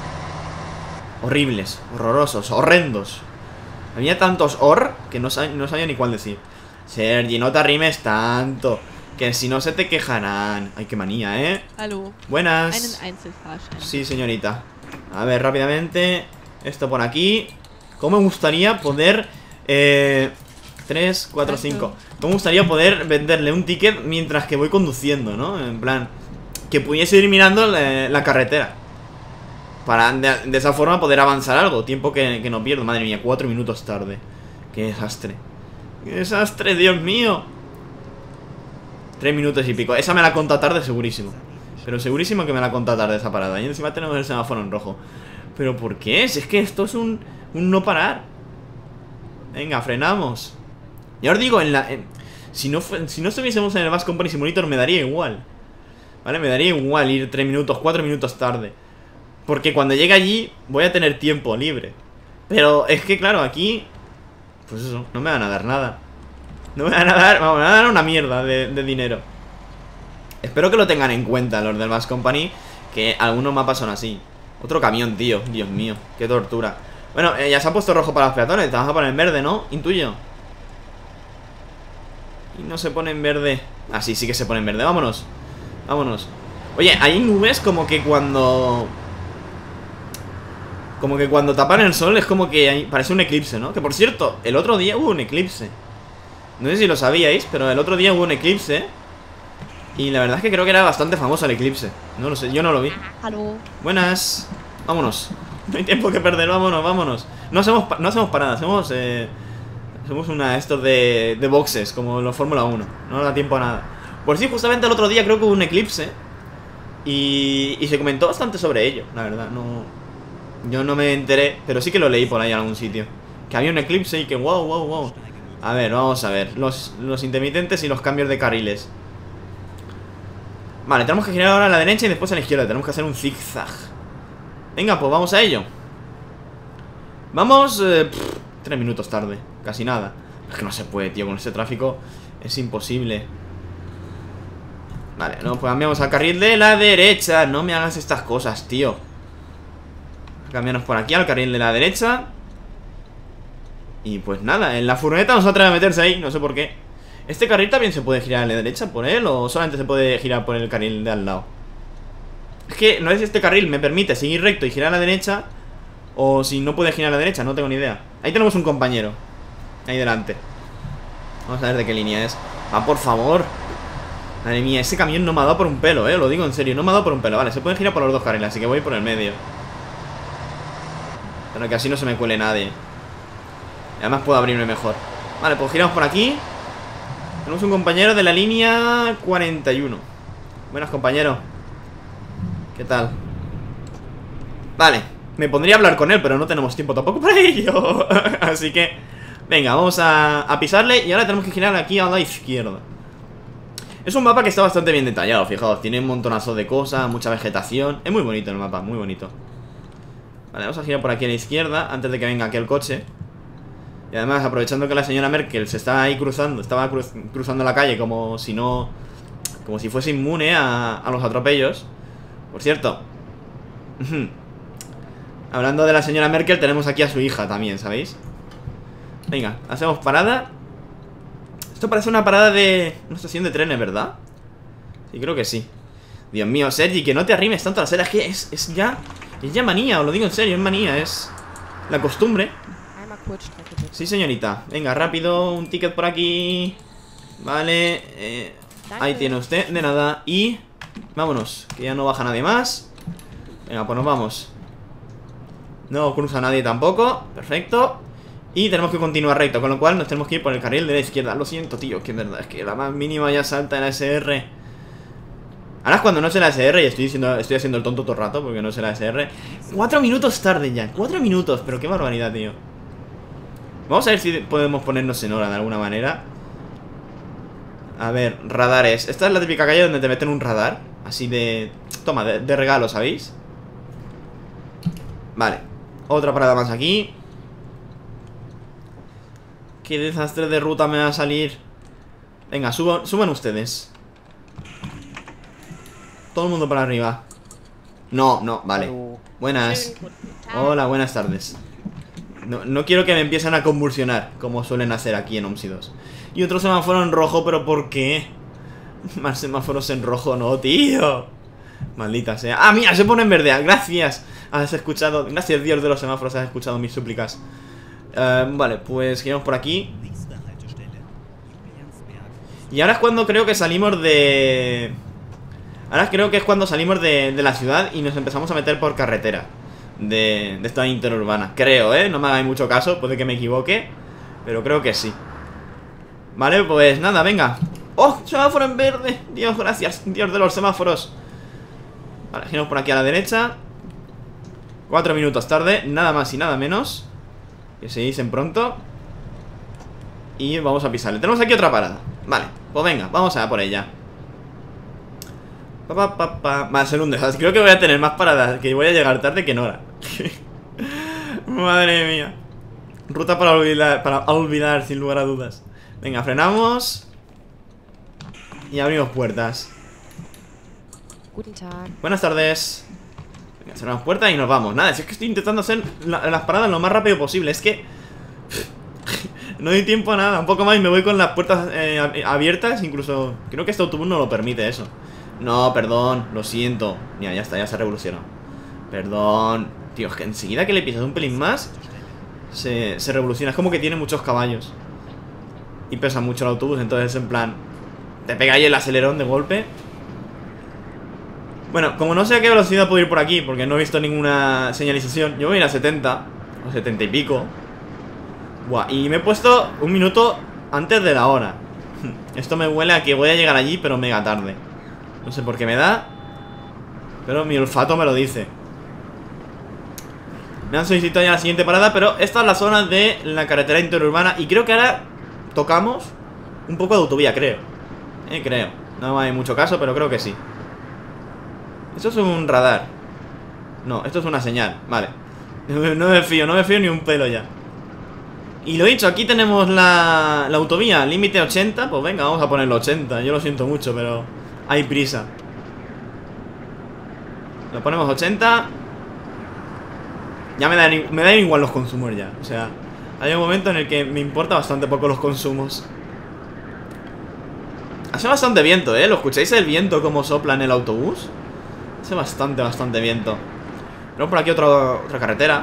horribles, horrorosos, horrendos. Había tantos hor que no, sab no sabía ni cuál decir. Sergi, no te arrimes tanto, que si no se te quejarán. Ay, qué manía, ¿eh? Aló. Buenas. Sí, señorita. A ver, rápidamente. Esto por aquí. ¿Cómo me gustaría poder... Eh... tres, cuatro, cinco. ¿Cómo me gustaría poder venderle un ticket mientras que voy conduciendo, ¿no? En plan, que pudiese ir mirando la, la carretera. Para de, de esa forma poder avanzar algo. Tiempo que, que no pierdo. Madre mía, cuatro minutos tarde. Qué desastre. Qué desastre, Dios mío. Tres minutos y pico. Esa me la conta tarde segurísimo. Pero segurísimo que me la conta tarde esa parada. Y encima tenemos el semáforo en rojo. ¿Pero por qué? Si es que esto es un, un no parar. Venga, frenamos. Ya os digo, en la... En, si, no fue, si no estuviésemos en el Bad Company Simulator me daría igual. ¿Vale? Me daría igual ir tres minutos, cuatro minutos tarde. Porque cuando llegue allí voy a tener tiempo libre. Pero es que claro, aquí... Pues eso, no me van a dar nada. No me van a dar... Vamos, me van a dar una mierda de, de dinero. Espero que lo tengan en cuenta los del Bad Company. Que algunos mapas son así. Otro camión, tío, Dios mío, qué tortura. Bueno, eh, ya se ha puesto rojo para los peatones. Te vas a poner en verde, ¿no? Intuyo. Y no se pone en verde. Ah, sí, sí que se pone en verde, vámonos. Vámonos. Oye, hay nubes como que cuando... Como que cuando tapan el sol es como que hay... parece un eclipse, ¿no? Que por cierto, el otro día hubo un eclipse. No sé si lo sabíais, pero el otro día hubo un eclipse. Y la verdad es que creo que era bastante famoso el eclipse. No lo sé, yo no lo vi. Hello. Buenas. Vámonos. No hay tiempo que perder, vámonos, vámonos. No hacemos, no hacemos paradas, hacemos... Eh, hacemos una estos de, de boxes, como los Fórmula uno. No nos da tiempo a nada. Por si justamente el otro día creo que hubo un eclipse. Y, y se comentó bastante sobre ello, la verdad, no... Yo no me enteré, pero sí que lo leí por ahí en algún sitio. Que había un eclipse y que wow, wow, wow. A ver, vamos a ver. Los, los intermitentes y los cambios de carriles. Vale, tenemos que girar ahora a la derecha y después a la izquierda. Tenemos que hacer un zigzag. Venga, pues vamos a ello. Vamos... Eh, pff, tres minutos tarde, casi nada. Es que no se puede, tío, con este tráfico es imposible. Vale, no, pues cambiamos al carril de la derecha. No me hagas estas cosas, tío. Cambiarnos por aquí al carril de la derecha. Y pues nada, en la furgoneta nos atreve a meterse ahí, no sé por qué. ¿Este carril también se puede girar a la derecha por él o solamente se puede girar por el carril de al lado? Es que no sé si este carril me permite seguir recto y girar a la derecha o si no puede girar a la derecha, no tengo ni idea. Ahí tenemos un compañero, ahí delante. Vamos a ver de qué línea es. Ah, por favor. Madre mía, ese camión no me ha dado por un pelo, eh, lo digo en serio, no me ha dado por un pelo. Vale, se puede girar por los dos carriles, así que voy por el medio. Pero que así no se me cuele nadie. Además puedo abrirme mejor. Vale, pues giramos por aquí. Tenemos un compañero de la línea cuarenta y uno. Buenas, compañero. ¿Qué tal? Vale, me pondría a hablar con él, pero no tenemos tiempo tampoco para ello. Así que, venga, vamos a, a pisarle. Y ahora tenemos que girar aquí a la izquierda. Es un mapa que está bastante bien detallado, fijaos. Tiene un montonazo de cosas, mucha vegetación. Es muy bonito el mapa, muy bonito. Vale, vamos a girar por aquí a la izquierda antes de que venga aquí el coche. Y además, aprovechando que la señora Merkel se está ahí cruzando, estaba cruz, cruzando la calle como si no... Como si fuese inmune a, a los atropellos. Por cierto, hablando de la señora Merkel, tenemos aquí a su hija también, ¿sabéis? Venga, hacemos parada. Esto parece una parada de... una estación de trenes, ¿verdad? Sí, creo que sí. Dios mío, Sergi, que no te arrimes tanto a la acera. Es que es, es ya... Es ya manía, os lo digo en serio, es manía, es... la costumbre. Sí, señorita. Venga, rápido, un ticket por aquí. Vale, eh, ahí tiene usted, de nada. Y vámonos, que ya no baja nadie más. Venga, pues nos vamos. No cruza nadie tampoco, perfecto. Y tenemos que continuar recto, con lo cual nos tenemos que ir por el carril de la izquierda. Lo siento, tío, que es verdad, es que la más mínima ya salta en la S R. Ahora es cuando no es la S R y estoy, diciendo, estoy haciendo el tonto todo el rato porque no es la S R. Cuatro minutos tarde ya, cuatro minutos, pero qué barbaridad, tío. Vamos a ver si podemos ponernos en hora de alguna manera. A ver, radares. Esta es la típica calle donde te meten un radar. Así de... Toma, de, de regalo, ¿sabéis? Vale, otra parada más aquí. Qué desastre de ruta me va a salir. Venga, suban, suban ustedes. Todo el mundo para arriba. No, no, vale. Buenas. Hola, buenas tardes. No, no quiero que me empiecen a convulsionar, como suelen hacer aquí en OMSI dos. Y otro semáforo en rojo, pero ¿por qué? Más semáforos en rojo, no, tío. Maldita sea. Ah, mira, se pone en verde. Gracias. Has escuchado. Gracias, Dios de los semáforos, has escuchado mis súplicas. Uh, vale, pues giramos por aquí. Y ahora es cuando creo que salimos de... Ahora creo que es cuando salimos de, de la ciudad y nos empezamos a meter por carretera de, de esta interurbana. Creo, ¿eh? No me hagáis mucho caso, puede que me equivoque, pero creo que sí. Vale, pues nada, venga. ¡Oh! ¡Semáforo en verde! Dios, gracias, Dios de los semáforos. Vale, giramos por aquí a la derecha. Cuatro minutos tarde, nada más y nada menos. Que se dicen pronto. Y vamos a pisarle. Tenemos aquí otra parada. Vale, pues venga, vamos a por ella. Pa, pa, pa, pa. Va a ser un desastre. Creo que voy a tener más paradas, que voy a llegar tarde que en hora. Madre mía. Ruta para olvidar, para olvidar, sin lugar a dudas. Venga, frenamos. Y abrimos puertas. Buenas tardes. Venga, cerramos puertas y nos vamos. Nada, si es que estoy intentando hacer la, las paradas lo más rápido posible. Es que no doy tiempo a nada. Un poco más y me voy con las puertas eh, abiertas. Incluso creo que este autobús no lo permite eso. No, perdón, lo siento. Mira, ya está, ya se ha revolucionado. Perdón. Tío, es que enseguida que le pisas un pelín más se, se revoluciona. Es como que tiene muchos caballos y pesa mucho el autobús. Entonces en plan te pega ahí el acelerón de golpe. Bueno, como no sé a qué velocidad puedo ir por aquí, porque no he visto ninguna señalización, yo voy a ir a setenta o setenta y pico. Buah, y me he puesto un minuto antes de la hora. Esto me huele a que voy a llegar allí, pero mega tarde. No sé por qué me da, pero mi olfato me lo dice. Me han solicitado ya la siguiente parada, pero esta es la zona de la carretera interurbana. Y creo que ahora tocamos un poco de autovía, creo. Eh, creo. No hay mucho caso, pero creo que sí. Esto es un radar. No, esto es una señal, vale. No me fío, no me fío ni un pelo ya. Y lo dicho, aquí tenemos la, la autovía, límite ochenta. Pues venga, vamos a ponerlo ochenta. Yo lo siento mucho, pero hay prisa. Lo ponemos ochenta. Ya me dan, me dan igual los consumos ya. O sea, hay un momento en el que me importa bastante poco los consumos. Hace bastante viento, ¿eh? ¿Lo escucháis el viento como sopla en el autobús? Hace bastante, bastante viento. Tenemos por aquí otra, otra carretera.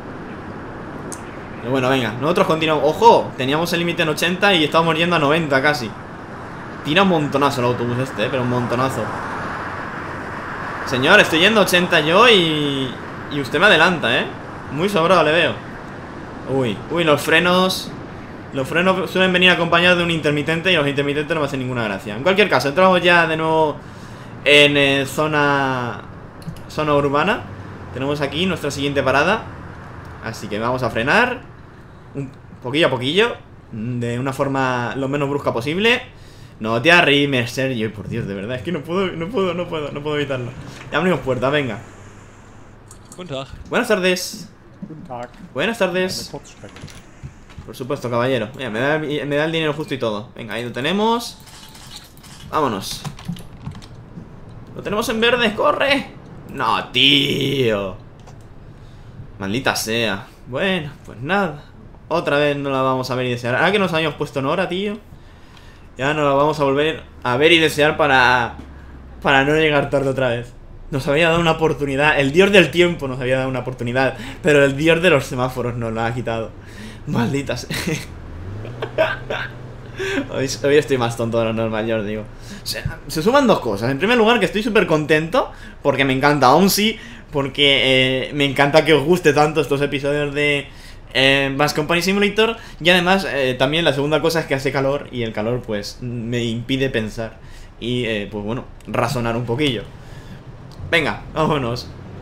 Pero bueno, venga, nosotros continuamos. ¡Ojo! Teníamos el límite en ochenta y estábamos yendo a noventa casi. Tira un montonazo el autobús este, ¿eh? Pero un montonazo. Señor, estoy yendo a ochenta yo y... Y usted me adelanta, ¿eh? Muy sobrado le veo. Uy, uy, los frenos. Los frenos suelen venir acompañados de un intermitente y los intermitentes no me hacen ninguna gracia. En cualquier caso, entramos ya de nuevo en eh, zona zona urbana. Tenemos aquí nuestra siguiente parada. Así que vamos a frenar un poquillo a poquillo, de una forma lo menos brusca posible. No te arrimes, Sergio. Por Dios, de verdad, es que no puedo, no puedo, no puedo, no puedo evitarlo. Ya abrimos puertas, venga. Buenas tardes. Buenas tardes. Por supuesto, caballero. Mira, me da, me da el dinero justo y todo. Venga, ahí lo tenemos. Vámonos. Lo tenemos en verde, corre. No, tío. Maldita sea. Bueno, pues nada. Otra vez no la vamos a ver y desear. Ahora que nos habíamos puesto en hora, tío, ya no la vamos a volver a ver y desear para Para no llegar tarde otra vez. Nos había dado una oportunidad. El dios del tiempo nos había dado una oportunidad, pero el dios de los semáforos nos la ha quitado. Malditas. Hoy, hoy estoy más tonto de lo normal, yo os digo. Se, se suman dos cosas. En primer lugar, que estoy súper contento, porque me encanta, aún sí, porque eh, me encanta que os guste tanto estos episodios de eh, Bus Company Simulator. Y además, eh, también la segunda cosa es que hace calor, y el calor pues me impide pensar y eh, pues bueno, razonar un poquillo. Venga, vámonos.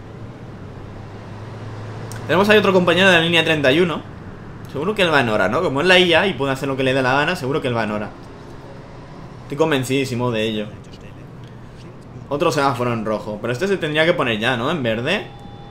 Tenemos ahí otro compañero de la línea treinta y uno. Seguro que él va en hora, ¿no? Como es la I A y puede hacer lo que le dé la gana, seguro que él va en hora. Estoy convencidísimo de ello. Otro semáforo en rojo. Pero este se tendría que poner ya, ¿no? En verde.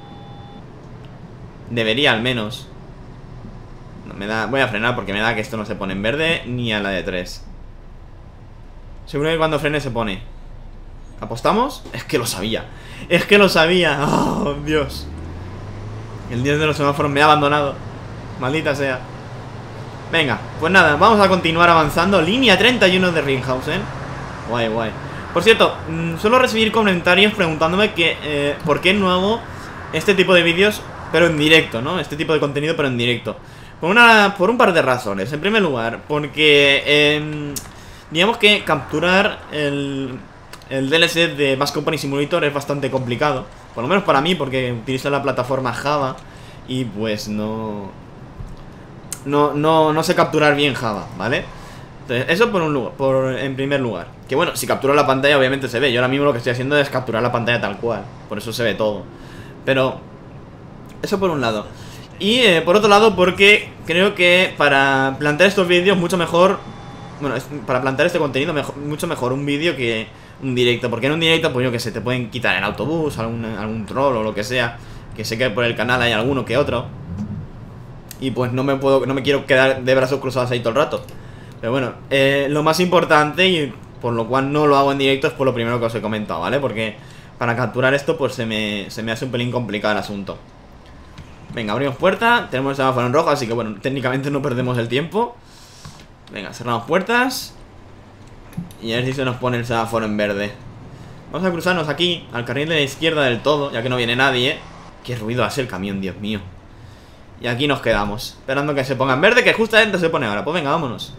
Debería al menos. No, me da... Voy a frenar porque me da que esto no se pone en verde ni a la de tres. Seguro que cuando frene se pone. ¿Apostamos? Es que lo sabía. Es que lo sabía. Oh, Dios. El dios de los semáforos me ha abandonado. Maldita sea. Venga, pues nada, vamos a continuar avanzando. Línea treinta y uno de Ringhausen. Guay, guay. Por cierto, mmm, suelo recibir comentarios preguntándome que, eh, ¿por qué no hago este tipo de vídeos, pero en directo, ¿no? Este tipo de contenido, pero en directo. Por, una, por un par de razones. En primer lugar, porque eh, digamos que capturar el, el D L C de Bus Company Simulator es bastante complicado. Por lo menos para mí, porque utilizo la plataforma Java y pues no... No, no, no sé capturar bien Java, ¿vale? Entonces, eso por un lugar, por, en primer lugar. Que bueno, si capturo la pantalla obviamente se ve. Yo ahora mismo lo que estoy haciendo es capturar la pantalla tal cual. Por eso se ve todo. Pero eso por un lado. Y eh, por otro lado porque creo que para plantear estos vídeos mucho mejor. Bueno, es, para plantear este contenido mejor, mucho mejor un vídeo que un directo. Porque en un directo, pues yo que sé, te pueden quitar el autobús, algún, algún troll o lo que sea. Que sé que por el canal hay alguno que otro. Y pues no me puedo, no me quiero quedar de brazos cruzados ahí todo el rato. Pero bueno, eh, lo más importante y por lo cual no lo hago en directo es por lo primero que os he comentado, ¿vale? Porque para capturar esto pues se me, se me hace un pelín complicado el asunto. Venga, abrimos puerta, tenemos el semáforo en rojo, así que bueno, técnicamente no perdemos el tiempo. Venga, cerramos puertas. Y a ver si se nos pone el semáforo en verde. Vamos a cruzarnos aquí, al carril de la izquierda del todo, ya que no viene nadie. Qué ruido hace el camión, Dios mío. Y aquí nos quedamos, esperando que se ponga en verde, que justamente se pone ahora. Pues venga, vámonos.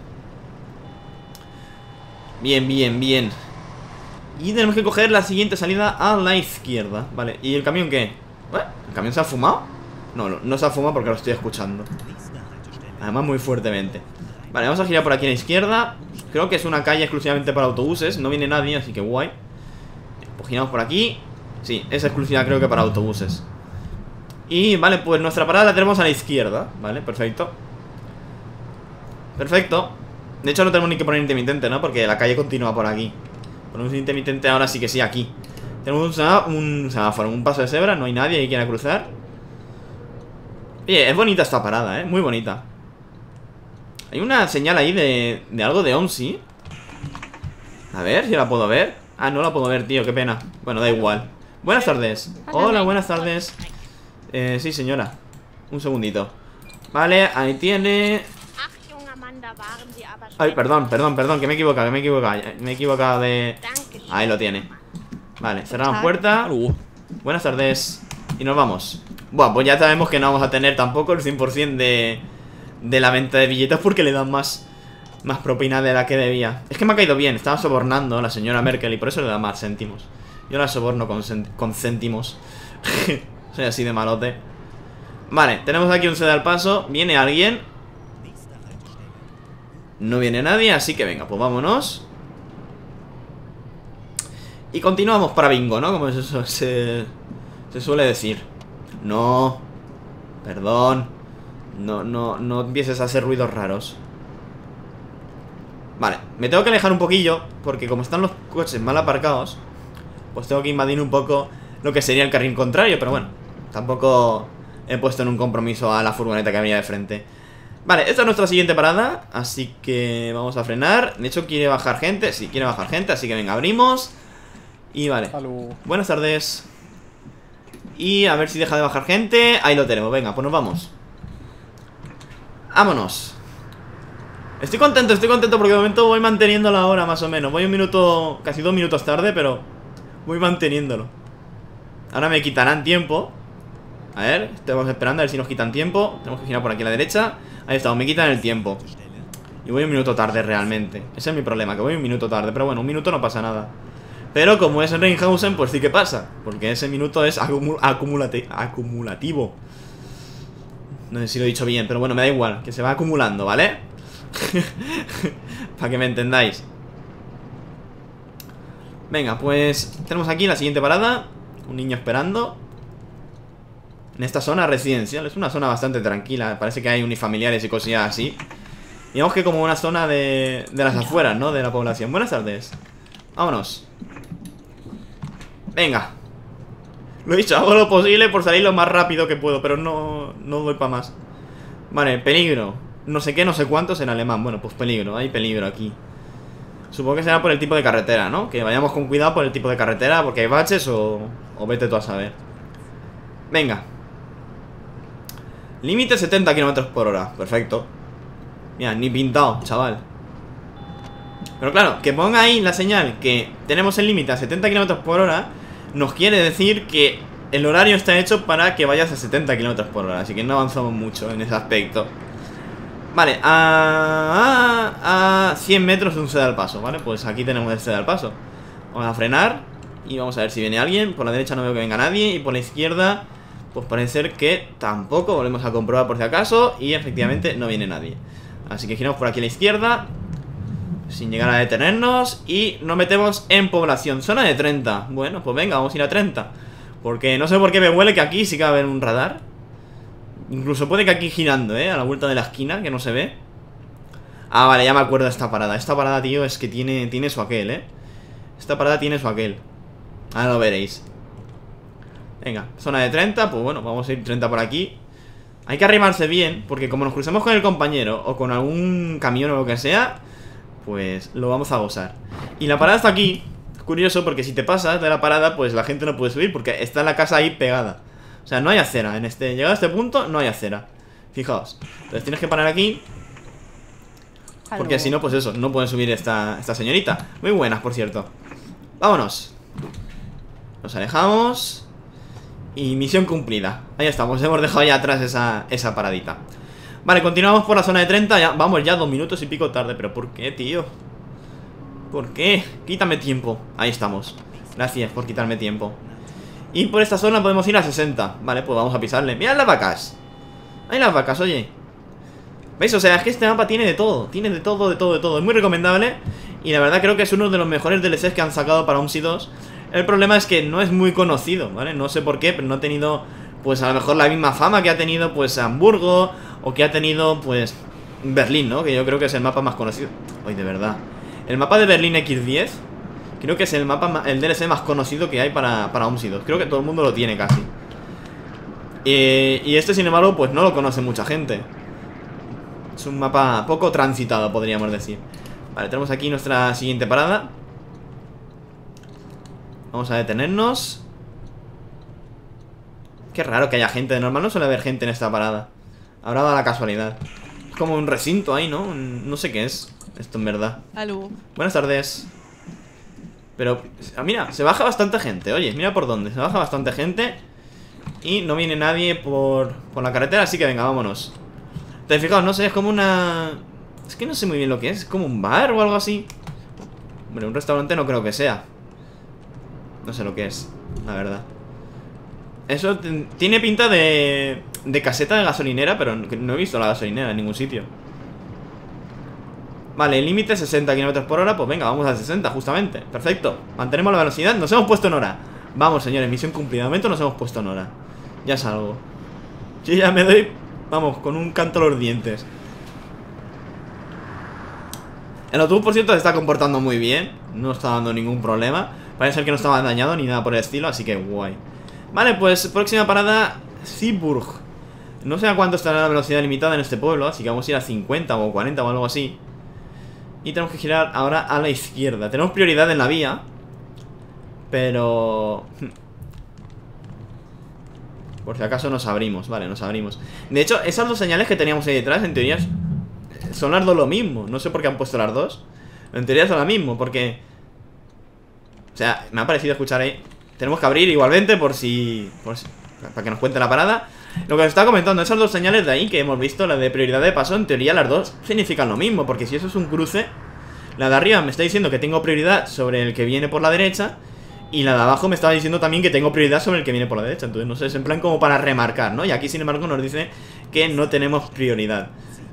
Bien, bien, bien. Y tenemos que coger la siguiente salida a la izquierda. Vale, ¿y el camión qué? ¿Eh? ¿El camión se ha fumado? No, no, no se ha fumado porque lo estoy escuchando. Además muy fuertemente. Vale, vamos a girar por aquí a la izquierda. Creo que es una calle exclusivamente para autobuses. No viene nadie, así que guay. Pues giramos por aquí. Sí, es exclusiva creo que para autobuses. Y vale, pues nuestra parada la tenemos a la izquierda. Vale, perfecto. Perfecto. De hecho no tenemos ni que poner intermitente, ¿no? Porque la calle continúa por aquí. Ponemos intermitente ahora sí que sí, aquí. Tenemos un semáforo, un paso de cebra. No hay nadie que quiera cruzar. Oye, es bonita esta parada, ¿eh? Muy bonita. Hay una señal ahí de, de algo de ONSI. A ver si la puedo ver. Ah, no la puedo ver, tío, qué pena. Bueno, da igual. Buenas tardes. Hola, buenas tardes. Eh, sí, señora. Un segundito. Vale, ahí tiene... Ay, perdón, perdón, perdón, que me he equivocado, que me he equivocado. Me he equivocado de... Ahí lo tiene. Vale, cerramos puerta. Uh, buenas tardes. Y nos vamos. Bueno, pues ya sabemos que no vamos a tener tampoco el cien por cien de... de la venta de billetes porque le dan más... más propina de la que debía. Es que me ha caído bien, estaba sobornando a la señora Merkel y por eso le da más céntimos. Yo la soborno con, con céntimos. Soy así de malote. Vale, tenemos aquí un ceda al paso. ¿Viene alguien? No viene nadie, así que venga, pues vámonos. Y continuamos para bingo, ¿no? Como eso se, se suele decir. No. Perdón. No, no, no empieces a hacer ruidos raros. Vale, me tengo que alejar un poquillo porque como están los coches mal aparcados, pues tengo que invadir un poco lo que sería el carril contrario. Pero bueno, tampoco he puesto en un compromiso a la furgoneta que había de frente. Vale, esta es nuestra siguiente parada, así que vamos a frenar. De hecho quiere bajar gente, sí, quiere bajar gente, así que venga, abrimos. Y vale, Hello. Buenas tardes. Y a ver si deja de bajar gente. Ahí lo tenemos, venga, pues nos vamos. Vámonos. Estoy contento, estoy contento porque de momento voy manteniendo la hora más o menos. Voy un minuto, casi dos minutos tarde, pero voy manteniéndolo. Ahora me quitarán tiempo. A ver, estamos esperando a ver si nos quitan tiempo. Tenemos que girar por aquí a la derecha. Ahí estamos, me quitan el tiempo. Y voy un minuto tarde realmente. Ese es mi problema, que voy un minuto tarde. Pero bueno, un minuto no pasa nada. Pero como es en Reinhausen, pues sí que pasa. Porque ese minuto es acumul acumulati acumulativo. No sé si lo he dicho bien, pero bueno, me da igual. Que se va acumulando, ¿vale? Para que me entendáis. Venga, pues tenemos aquí la siguiente parada. Un niño esperando. En esta zona residencial. Es una zona bastante tranquila. Parece que hay unifamiliares y cosillas así. Digamos que como una zona de, de las afueras, ¿no? De la población. Buenas tardes. Vámonos. Venga. Lo he dicho, hago lo posible por salir lo más rápido que puedo. Pero no, no doy para más. Vale, peligro. No sé qué, no sé cuántos en alemán. Bueno, pues peligro, hay peligro aquí. Supongo que será por el tipo de carretera, ¿no? Que vayamos con cuidado por el tipo de carretera. Porque hay baches o, o vete tú a saber. Venga. Límite setenta kilómetros por hora, perfecto. Mira, ni pintado, chaval. Pero claro, que ponga ahí la señal que tenemos el límite a setenta kilómetros por hora nos quiere decir que el horario está hecho para que vayas a setenta kilómetros por hora. Así que no avanzamos mucho en ese aspecto. Vale, a, a, a cien metros de un ceda al paso, ¿vale? Pues aquí tenemos el ceda al paso. Vamos a frenar y vamos a ver si viene alguien. Por la derecha no veo que venga nadie. Y por la izquierda, pues parece ser que tampoco. Volvemos a comprobar por si acaso. Y efectivamente no viene nadie. Así que giramos por aquí a la izquierda. sin llegar a detenernos. Y nos metemos en población. Zona de treinta. Bueno, pues venga, vamos a ir a treinta. Porque no sé por qué me huele que aquí sí que va a haber un radar. Incluso puede que aquí girando, ¿eh? A la vuelta de la esquina, que no se ve. Ah, vale, ya me acuerdo de esta parada. Esta parada, tío, es que tiene, tiene su aquel, ¿eh? Esta parada tiene su aquel. Ahora lo veréis. Venga, zona de treinta. Pues bueno, vamos a ir treinta por aquí. Hay que arrimarse bien, porque como nos crucemos con el compañero o con algún camión o lo que sea, pues lo vamos a gozar. Y la parada está aquí. Es curioso porque si te pasas de la parada, pues la gente no puede subir porque está la casa ahí pegada. O sea, no hay acera. En este, llegado a este punto, no hay acera. Fijaos. Entonces tienes que parar aquí. Porque si no, pues eso, no puede subir esta, esta señorita. Muy buenas, por cierto. Vámonos. Nos alejamos. Y misión cumplida. Ahí estamos, hemos dejado ya atrás esa, esa paradita. Vale, continuamos por la zona de treinta. Ya, vamos ya dos minutos y pico tarde. ¿Pero por qué, tío? ¿Por qué? Quítame tiempo. Ahí estamos. Gracias por quitarme tiempo. Y por esta zona podemos ir a sesenta. Vale, pues vamos a pisarle. Mirad las vacas. Hay las vacas, oye. ¿Veis? O sea, es que este mapa tiene de todo. Tiene de todo, de todo, de todo. Es muy recomendable. Y la verdad creo que es uno de los mejores D L Cs que han sacado para OMSI dos. El problema es que no es muy conocido, ¿vale? No sé por qué, pero no ha tenido, pues a lo mejor la misma fama que ha tenido, pues Hamburgo. O que ha tenido, pues Berlín, ¿no? Que yo creo que es el mapa más conocido. Ay, de verdad. El mapa de Berlín equis diez creo que es el mapa, el D L C más conocido que hay para, para OMSI dos. Creo que todo el mundo lo tiene casi. eh, Y este, sin embargo, pues no lo conoce mucha gente. Es un mapa poco transitado, podríamos decir. Vale, tenemos aquí nuestra siguiente parada. Vamos a detenernos. Qué raro que haya gente. De normal no suele haber gente en esta parada. Habrá dado la casualidad. Es como un recinto ahí, ¿no? No sé qué es esto en verdad. Aló. Buenas tardes. Pero, mira, se baja bastante gente. Oye, mira por dónde. Se baja bastante gente. Y no viene nadie por, por la carretera. Así que venga, vámonos. Te fijaos, no sé, es como una... Es que no sé muy bien lo que es. ¿Es como un bar o algo así? Hombre, un restaurante no creo que sea. No sé lo que es, la verdad. Eso tiene pinta de... de caseta de gasolinera, pero no he visto la gasolinera en ningún sitio. Vale, el límite sesenta kilómetros por hora. Pues venga, vamos a sesenta, justamente. Perfecto, mantenemos la velocidad. Nos hemos puesto en hora. Vamos, señores, misión cumplida. De momento nos hemos puesto en hora. Ya salgo. Yo ya me doy... Vamos, con un canto a los dientes. El autobús, por cierto, se está comportando muy bien. No está dando ningún problema. Parece ser que no estaba dañado ni nada por el estilo, así que guay. Vale, pues próxima parada, Zeeburg. No sé a cuánto estará la velocidad limitada en este pueblo, así que vamos a ir a cincuenta o cuarenta o algo así. Y tenemos que girar ahora a la izquierda. Tenemos prioridad en la vía, pero... por si acaso nos abrimos, vale, nos abrimos. De hecho, esas dos señales que teníamos ahí detrás, en teoría son las dos lo mismo. No sé por qué han puesto las dos. En teoría son lo mismo, porque... O sea, me ha parecido escuchar ahí. Tenemos que abrir igualmente por si, por si... para que nos cuente la parada. Lo que os estaba comentando, esas dos señales de ahí que hemos visto, la de prioridad de paso, en teoría las dos significan lo mismo. Porque si eso es un cruce, la de arriba me está diciendo que tengo prioridad sobre el que viene por la derecha, y la de abajo me estaba diciendo también que tengo prioridad sobre el que viene por la derecha. Entonces, no sé, es en plan como para remarcar, ¿no? Y aquí, sin embargo, nos dice que no tenemos prioridad.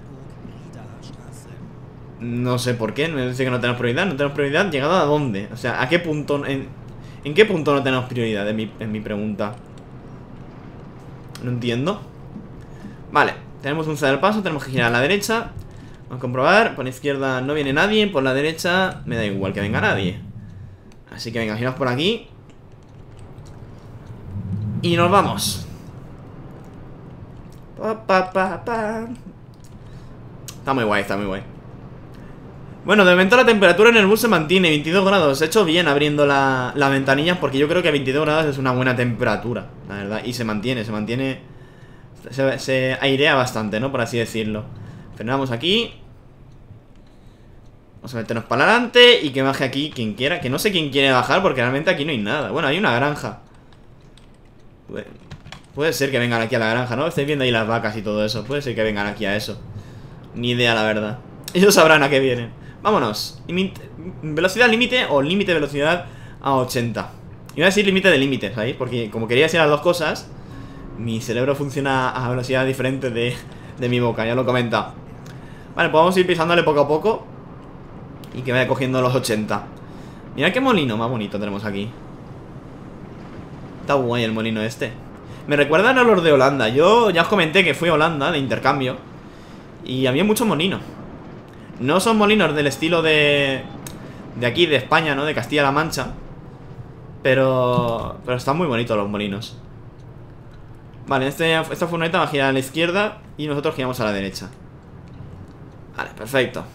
No sé por qué, me dice que no tenemos prioridad. No tenemos prioridad, ¿llegado a dónde? O sea, ¿a qué punto? ¿En, ¿en qué punto no tenemos prioridad? Es mi, es mi pregunta. No entiendo. Vale, tenemos un ceder al paso, tenemos que girar a la derecha. Vamos a comprobar, por la izquierda no viene nadie. Por la derecha me da igual que venga nadie. Así que venga, giramos por aquí y nos vamos. Pa, pa, pa, pa. Está muy guay, está muy guay. Bueno, de momento la temperatura en el bus se mantiene, veintidós grados. He hecho bien abriendo la, la ventanilla, porque yo creo que veintidós grados es una buena temperatura, la verdad. Y se mantiene, se mantiene. Se, se airea bastante, ¿no? Por así decirlo. Frenamos aquí. Vamos a meternos para adelante y que baje aquí quien quiera. Que no sé quién quiere bajar, porque realmente aquí no hay nada. Bueno, hay una granja. Puede, puede ser que vengan aquí a la granja, ¿no? Estáis viendo ahí las vacas y todo eso. Puede ser que vengan aquí a eso. Ni idea, la verdad. Ellos sabrán a qué vienen. Vámonos. Velocidad límite o límite de velocidad a ochenta. Iba a decir límite de límite, ¿sabéis? Porque como quería decir las dos cosas, mi cerebro funciona a velocidad diferente de, de mi boca, ya lo he comentado. Vale, pues vamos a ir pisándole poco a poco. Y que vaya cogiendo los ochenta. Mira qué molino más bonito tenemos aquí. Está guay el molino este. Me recuerdan a los de Holanda. Yo ya os comenté que fui a Holanda de intercambio y había muchos molinos. No son molinos del estilo de... de aquí, de España, ¿no? De Castilla-La Mancha. Pero... pero están muy bonitos los molinos. Vale, este, esta furgoneta va a girar a la izquierda y nosotros giramos a la derecha. Vale, perfecto.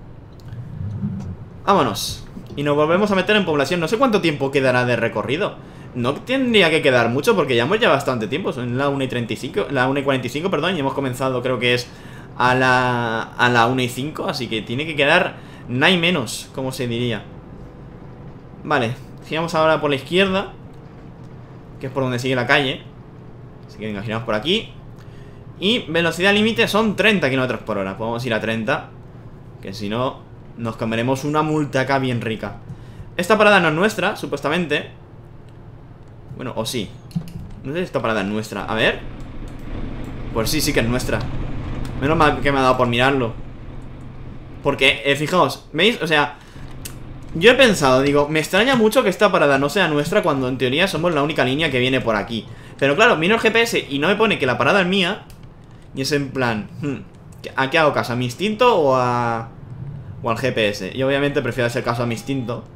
Vámonos. Y nos volvemos a meter en población. No sé cuánto tiempo quedará de recorrido. No tendría que quedar mucho porque ya hemos ya bastante tiempo. Son la una y treinta y cinco, la una y cuarenta y cinco, perdón. Y hemos comenzado, creo que es a la, a la una y cinco. Así que tiene que quedar nada y menos, como se diría. Vale, giramos ahora por la izquierda, que es por donde sigue la calle. Así que venga, giramos por aquí. Y velocidad límite son treinta kilómetros por hora. Podemos ir a treinta, que si no nos comeremos una multa acá bien rica. Esta parada no es nuestra, supuestamente. Bueno, o sí. No sé si esta parada es nuestra. A ver. Pues sí, sí que es nuestra. Menos mal que me ha dado por mirarlo. Porque, eh, fijaos, ¿veis? O sea, yo he pensado, digo, me extraña mucho que esta parada no sea nuestra cuando en teoría somos la única línea que viene por aquí. Pero claro, miro el G P S y no me pone que la parada es mía. Y es en plan, hmm, ¿a qué hago caso? ¿A mi instinto o a... o al G P S? Y obviamente prefiero hacer caso a mi instinto,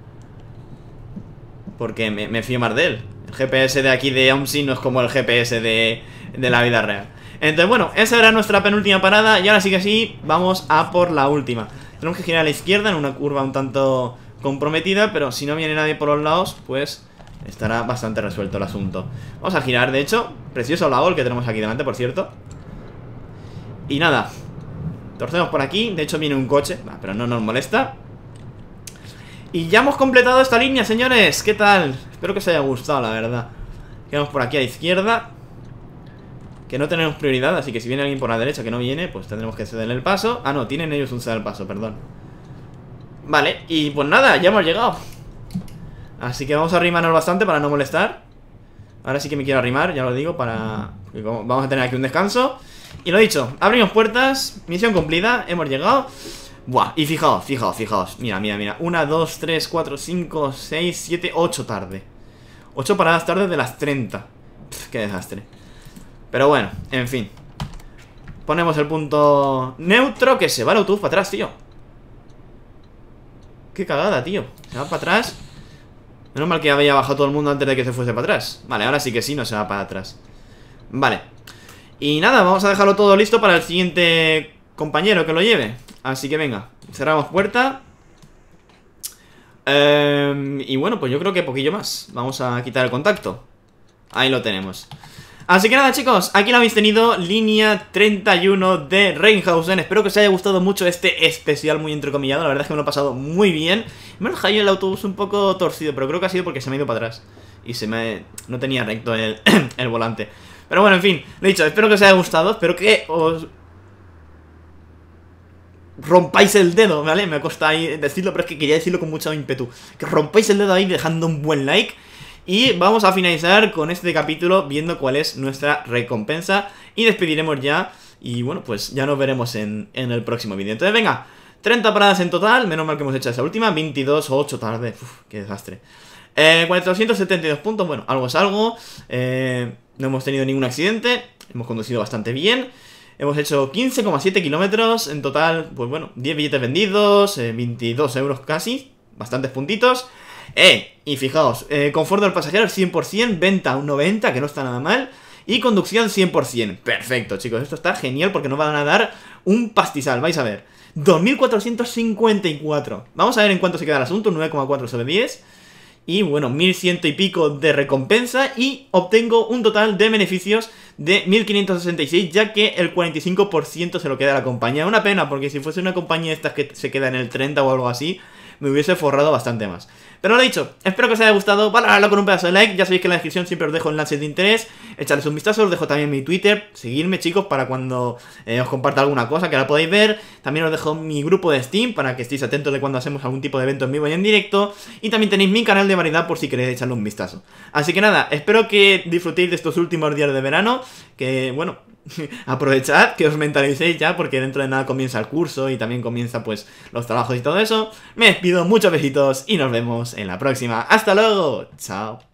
porque me, me fío más de él. El G P S de aquí de OMSI no es como el G P S de, de la vida real. Entonces bueno, esa era nuestra penúltima parada. Y ahora sí que sí, vamos a por la última. Tenemos que girar a la izquierda en una curva un tanto comprometida, pero si no viene nadie por los lados, pues estará bastante resuelto el asunto. Vamos a girar, de hecho. Precioso lago el que tenemos aquí delante, por cierto. Y nada, torcemos por aquí. De hecho viene un coche, pero no nos molesta. Y ya hemos completado esta línea, señores. ¿Qué tal? Espero que os haya gustado, la verdad. Quedamos por aquí a la izquierda, que no tenemos prioridad, así que si viene alguien por la derecha que no viene, pues tendremos que cederle el paso. Ah, no, tienen ellos un ceder el paso, perdón. Vale, y pues nada, ya hemos llegado. Así que vamos a arrimarnos bastante para no molestar. Ahora sí que me quiero arrimar, ya lo digo, para... vamos a tener aquí un descanso. Y lo dicho, abrimos puertas. Misión cumplida, hemos llegado. Buah, y fijaos, fijaos, fijaos. Mira, mira, mira, una, dos, tres, cuatro, cinco, seis, siete, ocho tarde. Ocho paradas tarde de las treinta. Pff, qué desastre. Pero bueno, en fin. Ponemos el punto neutro, que se va el autobús para atrás, tío. Qué cagada, tío. Se va para atrás. Menos mal que había bajado todo el mundo antes de que se fuese para atrás. Vale, ahora sí que sí, no se va para atrás. Vale. Y nada, vamos a dejarlo todo listo para el siguiente compañero que lo lleve. Así que venga, cerramos puerta. eh, Y bueno, pues yo creo que poquillo más. Vamos a quitar el contacto. Ahí lo tenemos. Así que nada, chicos, aquí lo habéis tenido, línea treinta y uno de Reinhausen. Espero que os haya gustado mucho este especial muy entrecomillado. La verdad es que me lo he pasado muy bien. Me he dejado el autobús un poco torcido, pero creo que ha sido porque se me ha ido para atrás y se me... no tenía recto el, el volante. Pero bueno, en fin, lo dicho, espero que os haya gustado. Espero que os rompáis el dedo, ¿vale? Me cuesta ahí decirlo, pero es que quería decirlo con mucho ímpetu. Que rompáis el dedo ahí dejando un buen like. Y vamos a finalizar con este capítulo viendo cuál es nuestra recompensa. Y despediremos ya. Y bueno, pues ya nos veremos en, en el próximo vídeo. Entonces venga, treinta paradas en total. Menos mal que hemos hecho esa última, veintidós o ocho tarde. Uf, qué desastre. eh, cuatrocientos setenta y dos puntos, bueno, algo es algo. eh, No hemos tenido ningún accidente. Hemos conducido bastante bien. Hemos hecho quince coma siete kilómetros. En total, pues bueno, diez billetes vendidos, eh, veintidós euros casi. Bastantes puntitos. Eh, y fijaos, eh, confort del pasajero cien por cien, venta un noventa, que no está nada mal. Y conducción cien por cien. Perfecto, chicos, esto está genial porque nos van a dar un pastizal, vais a ver. Dos mil cuatrocientos cincuenta y cuatro. Vamos a ver en cuánto se queda el asunto, nueve coma cuatro sobre diez. Y bueno, mil cien y pico de recompensa. Y obtengo un total de beneficios de mil quinientos sesenta y seis, ya que el cuarenta y cinco por ciento se lo queda a la compañía. Una pena, porque si fuese una compañía de estas que se queda en el treinta o algo así, me hubiese forrado bastante más. Pero lo dicho, espero que os haya gustado. Valorarlo con un pedazo de like. Ya sabéis que en la descripción siempre os dejo enlaces de interés. Echarles un vistazo, os dejo también mi Twitter. Seguidme, chicos, para cuando eh, os comparta alguna cosa que la podáis ver. También os dejo mi grupo de Steam para que estéis atentos de cuando hacemos algún tipo de evento en vivo y en directo. Y también tenéis mi canal de variedad por si queréis echarle un vistazo. Así que nada, espero que disfrutéis de estos últimos días de verano. Que, bueno, aprovechad que os mentalicéis ya, porque dentro de nada comienza el curso y también comienza pues los trabajos y todo eso. Me despido, muchos besitos y nos vemos en la próxima. ¡Hasta luego! ¡Chao!